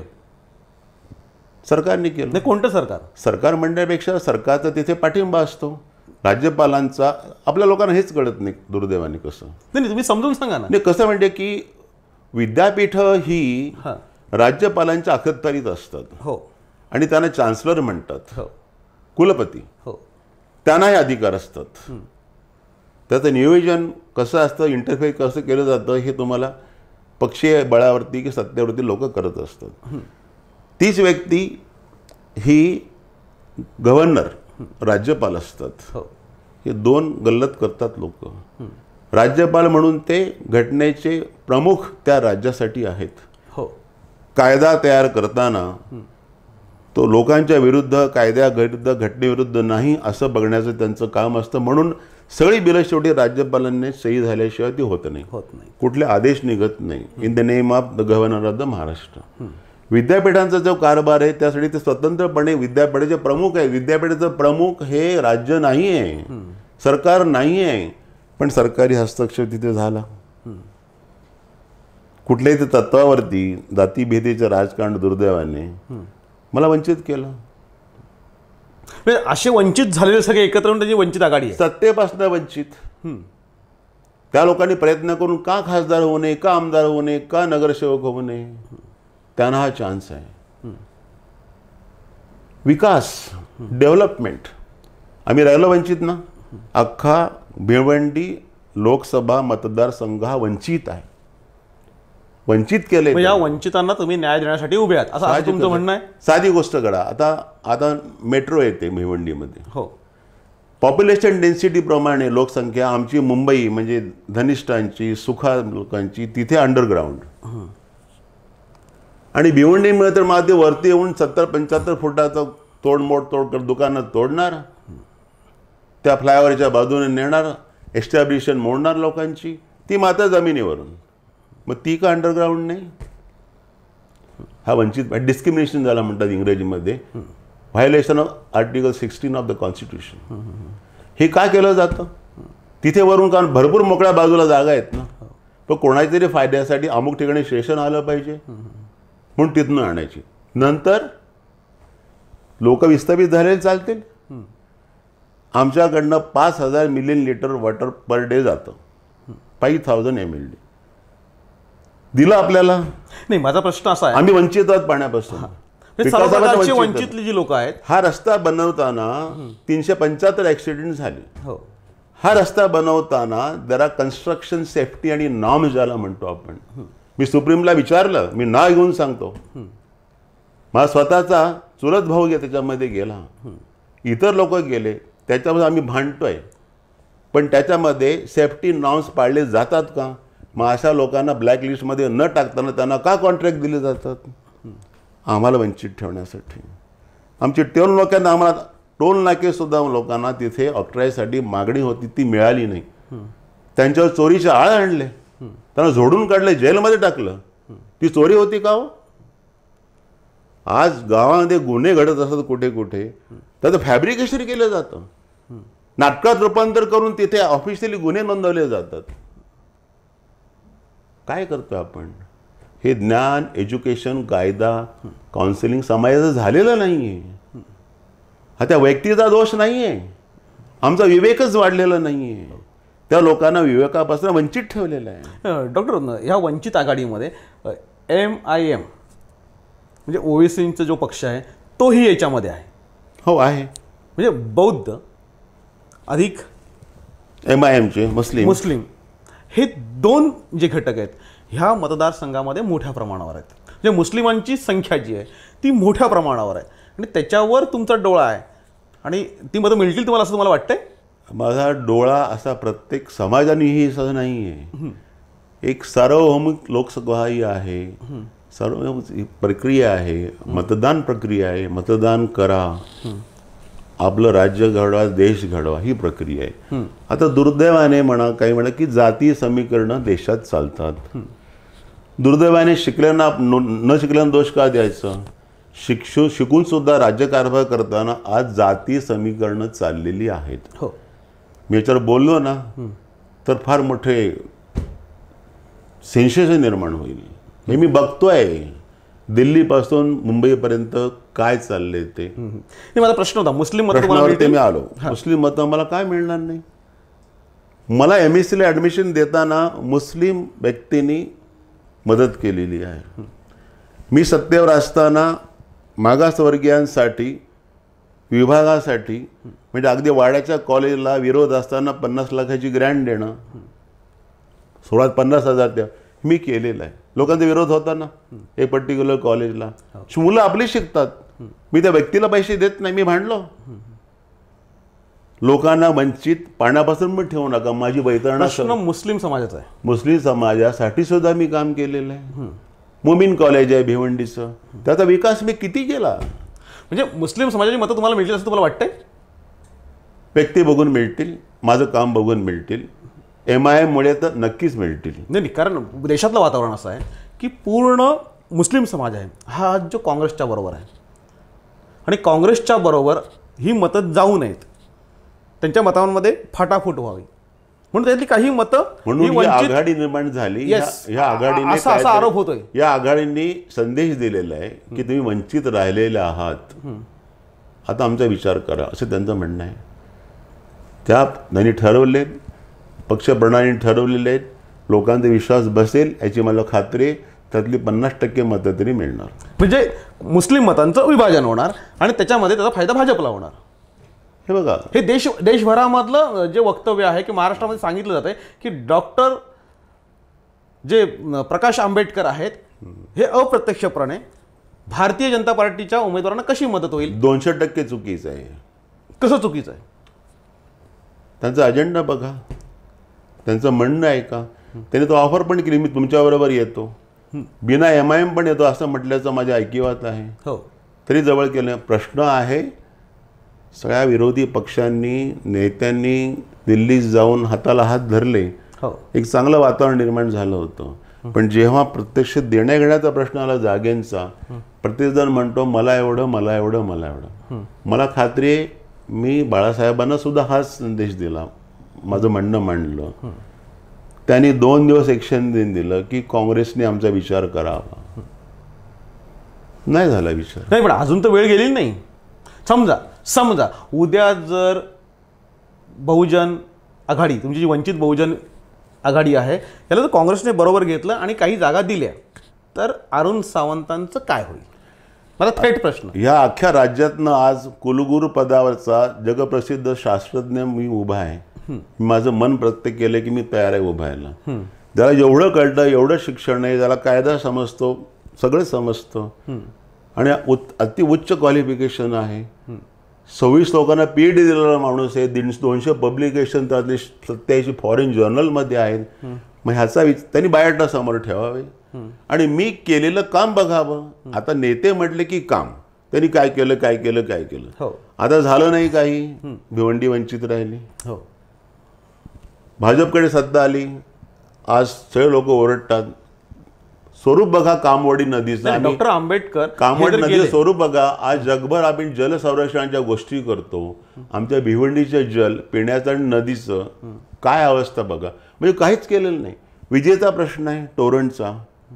सरकारने केलं. नाही, कोणतं सरकार? सरकार म्हणण्यापेक्षा सरकारचा तिथे पाठिंबा असतो, राज्यपालांचा. आपल्या लोकांना हेच कळत नाही दुर्दैवाने. कसं नाही, तुम्ही समजून सांगा ना. नाही, कसं म्हणजे की विद्यापीठ ही राज्यपालांच्या अखत्यारीत असतात. हो, आणि त्यांना चान्सलर म्हणतात. हो, कुलपती. हो, त्यांना हे अधिकार असतात. त्याचं नियोजन कसं असतं, इंटरफेअर कसं केलं जातं हे तुम्हाला पक्षीय बळावरती की सत्तेवरती लोक करत असतात. तीच व्यक्ती ही गव्हर्नर, राज्यपाल असतात. हे दोन गल्लत करतात लोक. राज्यपाल म्हणून ते घटनेचे प्रमुख त्या राज्यासाठी आहेत. कायदा तयार करताना तो लोकांच्या विरुद्ध, कायद्याविरुद्ध, घटनेविरुद्ध नाही असं बघण्याचं त्यांचं काम असतं. म्हणून सगळी बिलं शेवटी राज्यपालांनी सही झाल्याशिवाय ती होत नाही. कुठले आदेश निघत नाही. In the name of the governor of the Maharashtra. विद्यापीठांचा जो कारभार आहे त्यासाठी ते स्वतंत्रपणे विद्यापीठाचे प्रमुख आहे. विद्यापीठाचं प्रमुख हे राज्य नाही आहे, सरकार नाही आहे. पण सरकारी हस्तक्षेप तिथे झाला. कुठल्याही ते तत्वावरती जातीभेदीचं राजकारण दुर्दैवाने मला वंचित केलं. असे वंचित झालेले सगळे एकत्र येऊन त्याची वंचित आघाडी आहे. सत्तेपासून वंचित. त्या लोकांनी प्रयत्न करून का खासदार होऊ नये, का आमदार होऊ नये, का नगरसेवक होऊ नये, त्यांना हा चान्स आहे. विकास, डेव्हलपमेंट. आम्ही राहिलो वंचित ना. अख्खा भिवंडी लोकसभा मतदारसंघ हा वंचित आहे. वंचित केले. या वंचितांना तुम्ही न्याय देण्यासाठी उभे आहात असं तुमचं म्हणणं आहे? साधी गोष्ट करा. आता मेट्रो येते भिवंडीमध्ये. हो. पॉप्युलेशन डेन्सिटी प्रमाणे लोकसंख्या आमची मुंबई म्हणजे धनिष्ठांची, सुखा लोकांची तिथे अंडरग्राऊंड. आणि भिवंडीमध्ये तर मला ते वरती येऊन 70-75 फुटाचं तोडमोड कर दुकानं तोडणार, त्या फ्लायओव्हरच्या बाजूने नेणार, एस्टॅब्लिशन मोडणार लोकांची, ती मात्र जमिनीवरून. मग ती का अंडरग्राऊंड नाही? हा वंचित डिस्क्रिमिनेशन झाला म्हणतात इंग्रजीमध्ये, violation of article 16 of the constitution. हे का केलं जातं? तिथे वरून कारण भरपूर मोकळ्या बाजूला जागा आहेत ना, पण कोणाच्या तरी फायद्यासाठी अमुक ठिकाणी स्टेशन आलं पाहिजे म्हणून तिथनं आणायची. नंतर लोक विस्थापित झालेले चालतील. आमच्याकडनं 5,000 million litre water per day जातं, 5,000 MLD दिलं आपल्याला. नाही, माझा प्रश्न असा आहे, आम्ही वंचित आहोत पाण्यापासून. सर्व प्रकारची वंचितली जी लोक आहेत, हा रस्ता बनवताना 375 ऍक्सिडेंट झाले. हो, हा रस्ता बनवताना जरा कन्स्ट्रक्शन सेफ्टी आणि नॉर्म्स ज्याला म्हणतो आपण, मी सुप्रीमला विचारलं, मी नाव घेऊन सांगतो, माझा स्वतःचा चुलत भाऊ त्याच्यामध्ये गेला, इतर लोक गेले, त्याच्यामध्ये आम्ही भांडतोय, पण त्याच्यामध्ये सेफ्टी नॉर्म्स पाळले जातात का? मग अशा लोकांना ब्लॅकलिस्टमध्ये न टाकताना त्यांना का कॉन्ट्रॅक्ट दिले जातात? आम्हाला वंचित ठेवण्यासाठी. आमची टोल लोकांना, आम्हाला टोल नाकेसुद्धा लोकांना तिथे ऑक्ट्रायसाठी मागणी होती, ती मिळाली नाही. त्यांच्यावर चोरीचे आळ आणले, त्यांना झोडून काढले, जेलमध्ये टाकलं. ती चोरी होती का हो? आज गावामध्ये गुन्हे घडत असतात कुठे कुठे, त्याचं फॅब्रिकेशन केलं जातं, नाटकात रूपांतर करून तिथे ऑफिशियली गुन्हे नोंदवले जातात. काय करतो आपण? हे ज्ञान, एज्युकेशन, कायदा, काउन्सिलिंग समाजाचं झालेलं नाही आहे. हा त्या व्यक्तीचा दोष नाही आहे, आमचा विवेकच वाढलेला नाही आहे. त्या लोकांना विवेकापासून वंचित ठेवलेलं आहे. डॉक्टर, ह्या वंचित आघाडीमध्ये MIM म्हणजे ओवेसींचा जो पक्ष आहे तोही याच्यामध्ये आहे. हो, आहे. म्हणजे बौद्ध अधिक MIMचे मुस्लिम हे दोन जे घटक आहेत ह्या मतदारसंघामध्ये मोठ्या प्रमाणावर आहेत. म्हणजे मुस्लिमांची संख्या जी आहे ती मोठ्या प्रमाणावर आहे आणि त्याच्यावर तुमचा डोळा आहे आणि ती मतं मिळतील तुम्हाला, असं तुम्हाला वाटतंय? माझा डोळा असा प्रत्येक समाजानेही असं नाही आहे. एक सार्वभौमिक लोकसभा ही आहे, सर्व प्रक्रिया आहे, मतदान प्रक्रिया आहे. मतदान करा, आपलं राज्य घडवा, देश घडवा, ही प्रक्रिया आहे. आता दुर्दैवाने म्हणा, काही म्हणा की जाती समीकरणं देशात चालतात. दुर्दैवाने शिकल्यांना न शिकल्यांना दोष का द्यायचं? शिकून सुद्धा राज्यकारभार करताना आज जाती समीकरणं चाललेली आहेत. हो, मी याच्यावर बोललो ना तर फार मोठे सेन्सेशन निर्माण होईल. हे मी बघतोय दिल्लीपासून मुंबईपर्यंत काय चाललंय ते. माझा प्रश्न होता, मुस्लिम प्रश्नावरती मी आलो. मुस्लिम मतं मला काय मिळणार नाही? मला MScला ॲडमिशन देताना मुस्लिम व्यक्तींनी मदत केलेली आहे. मी सत्तेवर असताना मागासवर्गीयांसाठी विभागासाठी, म्हणजे अगदी वाड्याच्या कॉलेजला विरोध असताना 50 लाखाची ग्रँट देणं, 16-50,000 द्या, मी केलेलं आहे. लोकांचा विरोध होता ना एक पर्टिक्युलर कॉलेजला, मुलं आपली शिकतात, मी त्या व्यक्तीला पैसे देत नाही, मी भांडलो. लोकांना वंचित पाण्यापासून पण ठेवू नका, माझी बैतरणा. प्रश्न मुस्लिम समाजाचा आहे. मुस्लिम समाजासाठी सुद्धा मी काम केलेलं आहे. मोमीन कॉलेज आहे भिवंडीचं, त्याचा विकास मी किती केला. म्हणजे मुस्लिम समाजाची मतं तुम्हाला मिळतील असं तुम्हाला वाटतंय? व्यक्ती बघून मिळतील, माझं काम बघून मिळतील, MIM मुळे तर नक्कीच मिळतील. नाही, कारण देशातलं वातावरण असं आहे की पूर्ण मुस्लिम समाज आहे हा जो काँग्रेसच्या बरोबर आहे आणि काँग्रेसच्या बरोबर ही मतं जाऊ नयेत, त्यांच्या मतांमध्ये फाटाफूट व्हावी म्हणून त्यातली काही मतं म्हणून ही आघाडी निर्माण झाली. या आघाडीने असा आरोप होतोय, या आघाडीने संदेश दिलेला आहे की तुम्ही वंचित राहिलेले आहात, आता आमचा विचार करा, असं त्यांचं म्हणणं आहे. त्यांनी ठरवले, पक्षप्रणालीने ठरवलेले आहेत. लोकांचा विश्वास बसेल याची मला खात्री आहे. त्यातली 50% मतं तरी मिळणार. म्हणजे मुस्लिम मतांचं विभाजन होणार आणि त्याच्यामध्ये त्याचा फायदा भाजपला होणार. हे बघा, हे देशभरामधलं जे वक्तव्य आहे की महाराष्ट्रामध्ये सांगितलं जात आहे की डॉक्टर जे प्रकाश आंबेडकर आहेत हे अप्रत्यक्षपणे भारतीय जनता पार्टीच्या उमेदवारांना कशी मदत होईल? 200% चुकीचं आहे. कसं चुकीचं आहे? त्यांचा अजेंडा बघा, त्यांचं म्हणणं आहे का? त्याने तो ऑफर पण केली, मी तुमच्याबरोबर येतो, बिना MIM पण येतो असं म्हटल्याचं माझ्या ऐकिवात आहे. हो, तरी जवळ केलं. प्रश्न आहे, सगळ्या विरोधी पक्षांनी नेत्यांनी दिल्लीत जाऊन हाताला हात धरले, हो, एक चांगलं वातावरण निर्माण झालं होतं. पण जेव्हा प्रत्यक्ष देण्या घेण्याचा प्रश्न आला जागेंचा, प्रत्येकजण म्हणतो मला एवढं, मला एवढं, मला एवढं. मला खात्री आहे मी बाळासाहेबांना सुद्धा हाच संदेश दिला, माझं म्हणणं मांडलं. त्यांनी 2 दिवस एक्शन देऊन दिलं की काँग्रेसने आमचा विचार करावा. नाही झाला विचार. नाही, पण अजून तर वेळ गेलेली नाही. समजा उद्या जर बहुजन आघाडी, तुमची जी वंचित बहुजन आघाडी आहे, त्याला जर काँग्रेसने बरोबर घेतलं आणि काही जागा दिल्या, तर अरुण सावंतांचं काय होईल? मला थेट प्रश्न. ह्या अख्ख्या राज्यातनं आज कुलगुरू पदावरचा जगप्रसिद्ध शास्त्रज्ञ मी उभा आहे. माझं मन प्रत्येक केलं की मी तयार आहे उभायला. ज्याला जेवढं कळतं, एवढं शिक्षण आहे, ज्याला कायदा समजतो, सगळं समजतं आणि अति उच्च क्वालिफिकेशन आहे. 26 लोकांना PhD दिलेला माणूस आहे. 200 पब्लिकेशन त्यातले 87 फॉरेन जर्नलमध्ये आहेत. मग ह्याचा त्यांनी बायोडाटा समोर ठेवावे आणि मी केलेलं काम बघावं. आता नेते म्हटले की काम, त्यांनी काय केलं, काय केलं, काय केलं. आता झालं नाही काही, भिवंडी वंचित राहिली. भाजपकडे सत्ता आली, आज सगळे लोक ओरडतात. स्वरूप बघा कामवाडी नदीचं. डॉक्टर आंबेडकर कामवाडी नदीचं स्वरूप बघा. आज जगभर आपण जल संरक्षणाच्या गोष्टी करतो. आमच्या भिवंडीचं जल पिण्याचं आणि नदीचं काय अवस्था बघा. म्हणजे काहीच केलेलं नाही. विजेचा प्रश्न आहे, टोरंटचा.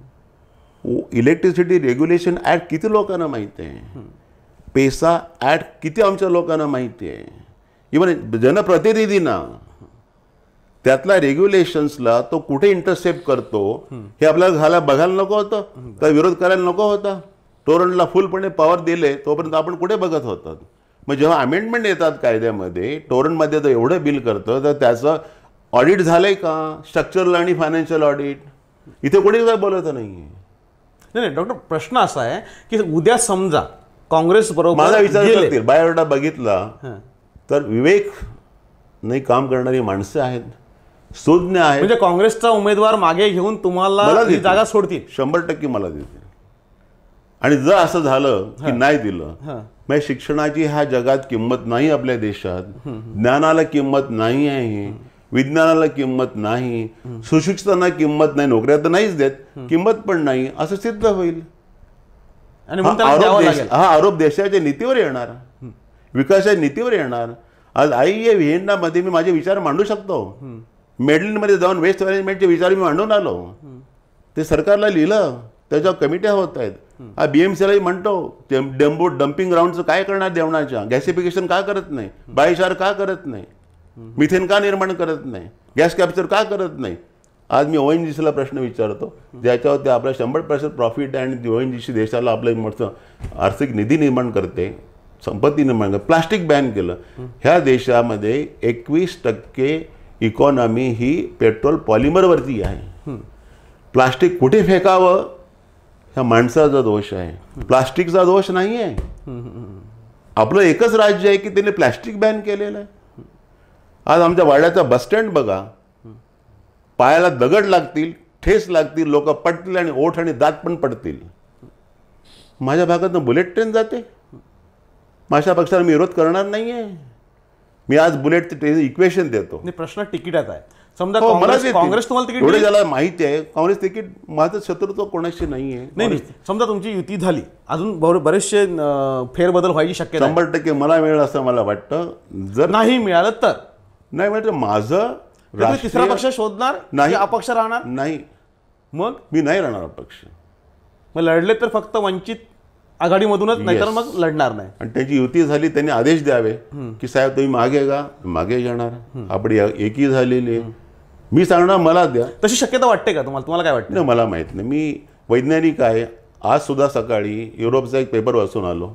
इलेक्ट्रिसिटी रेग्युलेशन ऍक्ट किती लोकांना माहिती आहे? पेसा ऍक्ट किती आमच्या लोकांना माहिती आहे? इव्हन जनप्रतिनिधींना त्यातल्या रेग्युलेशन्सला तो कुठे इंटरसेप्ट करतो हे आपल्याला बघायला नको होतं का? विरोध करायला नको होता? टोरंटला फुलपणे पॉवर दिले तोपर्यंत आपण कुठे बघत होतात? मग जेव्हा अमेंडमेंट येतात कायद्यामध्ये, टोरंटमध्ये तर एवढं बिल करतं, तर त्याचं ऑडिट झालंय का? स्ट्रक्चरल आणि फायनान्शियल ऑडिट इथे कोणी काय बोलत नाहीये. नाही डॉक्टर, प्रश्न असा आहे की उद्या समजा काँग्रेस बरोबर माझा विचार करतील, बायोडाटा बघितला तर विवेक नाही काम करणारी माणसं आहेत, सुज्ञ आहेत. म्हणजे काँग्रेसचा उमेदवार मागे घेऊन तुम्हाला ही जागा सोडतील? 100% मला देतील. आणि जर असं झालं की नाही दिलं, म्हणजे शिक्षणाची ह्या जगात किंमत नाही, आपल्या देशात ज्ञानाला किंमत नाही आहे, विज्ञानाला किंमत नाही, सुशिक्षितांना किंमत नाही, नोकऱ्या तर नाहीच देत, किंमत पण नाही, असं सिद्ध होईल. आणि हा आरोप देशाच्या नीतीवर येणार, विकासाच्या नीतीवर येणार. आज IIA व्हिएन्नामध्ये मी माझे विचार मांडू शकतो. मेडलिनमध्ये जाऊन वेस्ट मॅनेजमेंटचे विचार मी मांडून आलो. ते सरकारला लिहिलं, त्याच्या कमिट्या होत आहेत. हा BMCलाही म्हणतो डम्पिंग ग्राउंडचं काय करणार, जेवणाच्या गॅसिफिकेशन का करत नाही, बायोचार का करत नाही, मिथेन का निर्माण करत नाही, गॅस कॅप्चर का करत नाही. आज मी ONGCला प्रश्न विचारतो, ज्याच्यावरती आपला 100% प्रॉफिट आहे आणि ONGC देशाला आपलं मोठं आर्थिक निधी निर्माण करते, संपत्ती निर्माण करते. प्लास्टिक बॅन केलं. ह्या देशामध्ये 21% इकॉनॉमी ही पेट्रोल पॉलिमरवरती आहे. प्लास्टिक कुठे फेकावं ह्या माणसाचा दोष आहे, प्लास्टिकचा दोष नाही आहे. आपलं एकच राज्य आहे की त्याने प्लास्टिक बॅन केलेलं आहे. आज आमच्या वाड्याचा बस स्टँड बघा, पायाला दगड लागतील, ठेस लागतील, लोक पडतील आणि ओठ आणि दात पण पडतील. माझ्या भागातनं बुलेट ट्रेन जाते. माझ्या पक्षाला मी विरोध करणार नाहीये. मी आज बुलेट ट्रेन इक्वेशन देतो. प्रश्न तिकिटात आहे. समजा काँग्रेस तुम्हाला तिकीट एवढे ज्याला माहिती आहे, काँग्रेस तिकीट माझं शत्रुत्व कोणाशी नाहीये. नाही, समजा तुमची युती झाली, अजून बरेचसे फेरबदल व्हायची शक्यता 100% मला मिळेल असं मला वाटतं. जर नाही मिळालं तर नाही म्हणजे माझं तिसरा पक्ष शोधणार नाही, अपक्ष राहणार नाही. मग मी नाही राहणार अपक्ष. मग लढले तर फक्त वंचित आघाडीमधूनच, नाहीतर मग लढणार नाही. आणि त्याची युती झाली, त्यांनी आदेश द्यावे की साहेब तुम्ही मागे गा, मागे जाणार. आपली एकी झालेली आहे. मी सांगणार मला द्या. तशी शक्यता वाटते का तुम्हाला? तुम्हाला काय वाटतं? नाही, मला माहित नाही. मी वैज्ञानिक आहे. आज सुद्धा सकाळी युरोपचा एक पेपर वाचून आलो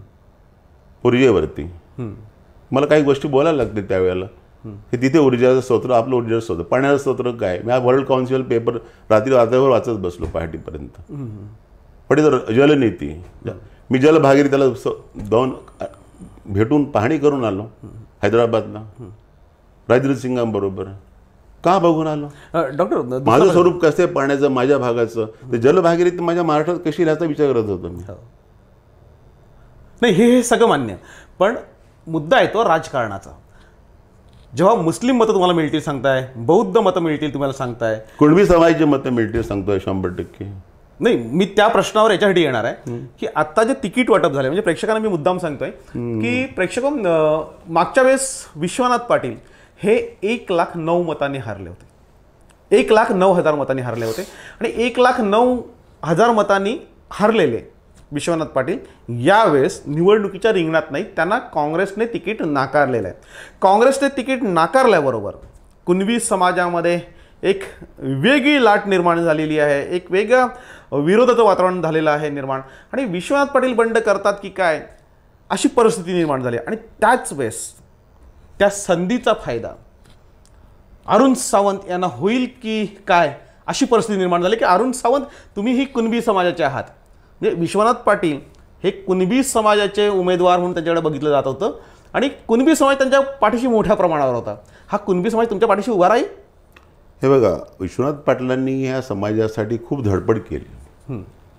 ऊर्जेवरती. मला काही गोष्टी बोलायला लागते त्यावेळेला. हे तिथे ऊर्जाचं स्रोत, आपलं ऊर्जाचं स्रोत, पाण्याचं स्रोत काय. मी वर्ल्ड काउन्सिल पेपर रात्री रात्रभर वाचत बसलो पहाटेपर्यंत. पण जलनीती, मी जलभागीरथी त्याला जाऊन भेटून पाहणी करून आलो हैदराबादला राजदीप सिंगांबरोबर. का बघून आलो? डॉक्टर माझं स्वरूप कसं आहे पाण्याचं, माझ्या भागाचं, तर जलभागीरथी माझ्या महाराष्ट्रात कशी ह्याचा विचार करत होतो मी. नाही, हे सगळं मान्य, पण मुद्दा आहे तो राजकारणाचा. जेव्हा मुस्लिम मतं तुम्हाला मिळतील सांगताय, बौद्ध मतं मिळतील तुम्हाला सांगताय, कुणबी समाजाची मतं मिळतील सांगतोय 100%. नाही, मी त्या प्रश्नावर याच्यासाठी येणार आहे की आता जे तिकीट वाटप झाले, म्हणजे प्रेक्षकांना मी मुद्दाम सांगतोय की प्रेक्षक मागच्या वेळेस विश्वनाथ पाटील हे 1,09,000 मतांनी हारले होते, 1,09,000 मतांनी हारले होते. आणि 1,09,000 मतांनी हारलेले विश्वनाथ पाटील यावेळेस निवडणुकीच्या रिंगणात नाही, त्यांना काँग्रेसने तिकीट नाकारलेलं आहे. काँग्रेसने तिकीट नाकारल्याबरोबर कुणबी समाजामध्ये एक वेगळी लाट निर्माण झालेली आहे, एक वेगळं विरोधाचं वातावरण झालेलं आहे निर्माण. आणि विश्वनाथ पाटील बंड करतात की काय अशी परिस्थिती निर्माण झाली. आणि त्याच वेळेस त्या संधीचा फायदा अरुण सावंत यांना होईल की काय अशी परिस्थिती निर्माण झाली की अरुण सावंत तुम्ही ही कुणबी समाजाचे आहात. म्हणजे विश्वनाथ पाटील हे कुणबी समाजाचे उमेदवार म्हणून त्यांच्याकडे बघितलं जात होतं आणि कुणबी समाज त्यांच्या पाठीशी मोठ्या प्रमाणावर होता. हा कुणबी समाज तुमच्या पाठीशी उभा राहील? हे बघा, विश्वनाथ पाटलांनी या समाजासाठी खूप धडपड केली.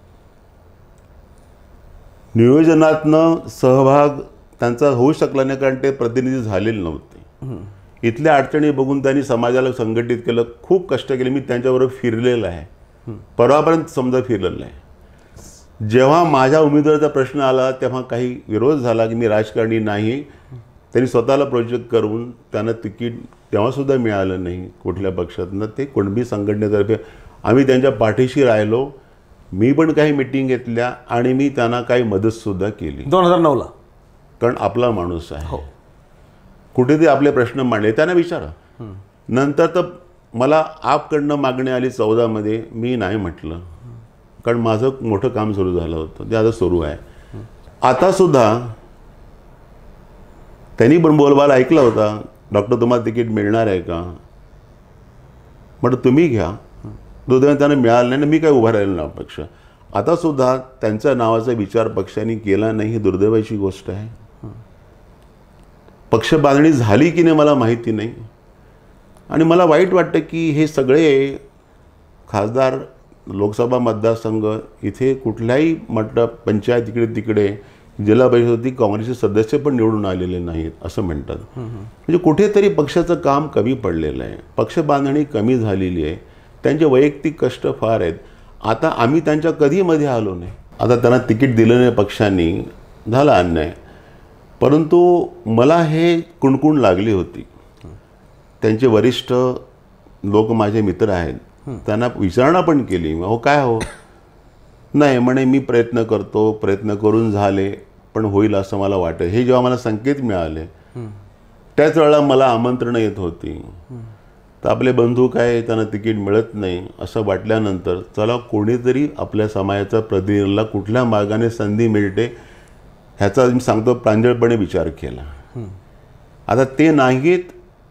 नियोजनातनं सहभाग त्यांचा होऊ शकला नाही कारण ते प्रतिनिधी झालेले नव्हते. इथल्या अडचणी बघून त्यांनी समाजाला संघटित केलं, खूप कष्ट केले. मी त्यांच्याबरोबर फिरलेलं आहे, परवापर्यंत समजा फिरलेलं आहे. जेव्हा माझ्या उमेदवारीचा प्रश्न आला तेव्हा काही विरोध झाला की मी राजकारणी नाही. त्यांनी स्वतःला प्रोजेक्ट करून त्यांना तिकीट तेव्हासुद्धा मिळालं नाही कुठल्या पक्षातनं. ते कुणबी संघटनेतर्फे आम्ही त्यांच्या पाठीशी राहिलो. मी पण काही मिटिंग घेतल्या आणि मी त्यांना काही मदतसुद्धा केली 2009ला, कारण आपला माणूस आहे. कुठेतरी आपले प्रश्न मांडले त्यांना विचारा. नंतर तर मला आपकडनं मागणी आली 14 मध्ये, मी नाही म्हटलं कारण माझं मोठं काम सुरू झालं होतं, ते आता सुरू आहे. आतासुद्धा त्यांनी पण बोलबाला ऐकला होता, डॉक्टर तुम्हाला तिकीट मिळणार आहे का, म्हटलं तुम्ही घ्या. दुर्दैवाने त्यांना मिळालं नाही, मी काय उभा राहिलो ना पक्ष. आतासुद्धा त्यांच्या नावाचा विचार पक्षाने केला नाही, ही दुर्दैवाची गोष्ट आहे. पक्ष बांधणी झाली की नाही मला माहिती नाही. आणि मला वाईट वाटतं की हे सगळे खासदार, लोकसभा मतदारसंघ, इथे कुठल्याही पंचायत इकडे तिकडे जिल्हा परिषद होती, काँग्रेसचे सदस्य पण निवडून आलेले नाहीत असं म्हणतात. म्हणजे कुठेतरी पक्षाचं काम कमी पडलेलं आहे, पक्ष बांधणी कमी झालेली आहे. त्यांचे वैयक्तिक कष्ट फार आहेत. आता आम्ही त्यांच्या कधी मध्ये आलो नाही. आता त्यांना तिकीट दिलं नाही पक्षांनी, झाला अन्याय. परंतु मला हे कुणकुण लागली होती. त्यांचे वरिष्ठ लोक माझे मित्र आहेत, त्यांना विचारणा पण केली, हो काय हो, नाही म्हणे मी प्रयत्न करतो, प्रयत्न करून झाले पण होईल असं मला वाटतं. हे जेव्हा मला संकेत मिळाले त्याच वेळेला मला आमंत्रणं येत होती. तर आपले बंधू काय त्यांना तिकीट मिळत नाही असं वाटल्यानंतर चला कोणीतरी आपल्या समाजाच्या प्रतिनिधीला कुठल्या मार्गाने संधी मिळते ह्याचा मी सांगतो प्रांजळपणे विचार केला. आता ते नाहीत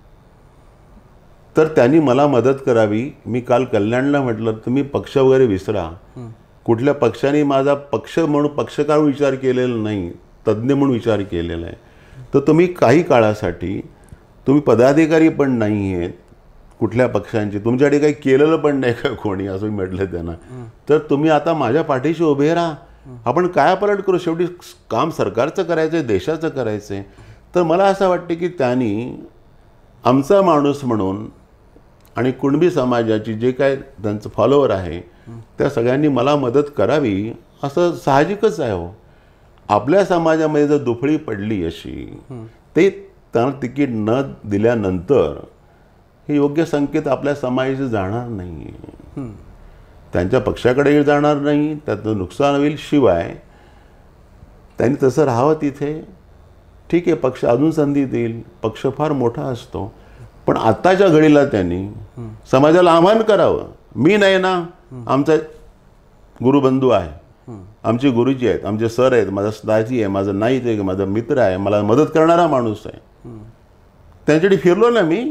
तर त्यांनी मला मदत करावी. मी काल कल्याणला म्हटलं तुम्ही पक्ष वगैरे विसरा, कुठल्या पक्षाने माझा पक्ष म्हणून पक्षकार विचार केलेला नाही, तज्ज्ञ म्हणून विचार केलेला आहे. तर तुम्ही काही काळासाठी तुम्ही पदाधिकारी पण नाही आहेत कुठल्या पक्षांचे, तुमच्याकडे काही केलेलं पण नाही का कोणी असं म्हटलं त्यांना. तर तुम्ही आता माझ्या पाठीशी उभे राहा, आपण काय पलट करू, शेवटी काम सरकारचं करायचं आहे, देशाचं करायचं आहे. तर मला असं वाटतं की त्यांनी आमचा माणूस म्हणून आणि कुणबी समाजाची जे काय त्यांचं फॉलोवर आहे त्या सगळ्यांनी मला मदत करावी असं साहजिकच आहे. हो, आपल्या समाजामध्ये जर दुफळी पडली अशी, ते त्यांना तिकीट न दिल्यानंतर हे योग्य संकेत आपल्या समाजाचे जाणार नाही, त्यांच्या पक्षाकडेही जाणार नाही, त्यातनं नुकसान होईल. शिवाय त्यांनी तसं राहावं तिथे, ठीक आहे पक्ष अजून संधी देईल, पक्ष फार मोठा असतो. पण आत्ताच्या घडीला त्यांनी समाजाला आव्हान करावं, मी नाही ना, आमचा गुरुबंधू आहे, आमचे गुरुजी आहेत, आमचे सर आहेत, माझा दाजी आहे, माझा नाईक आहे, माझा मित्र आहे, मला मदत करणारा माणूस आहे, त्यांच्याकडे फिरलो ना मी,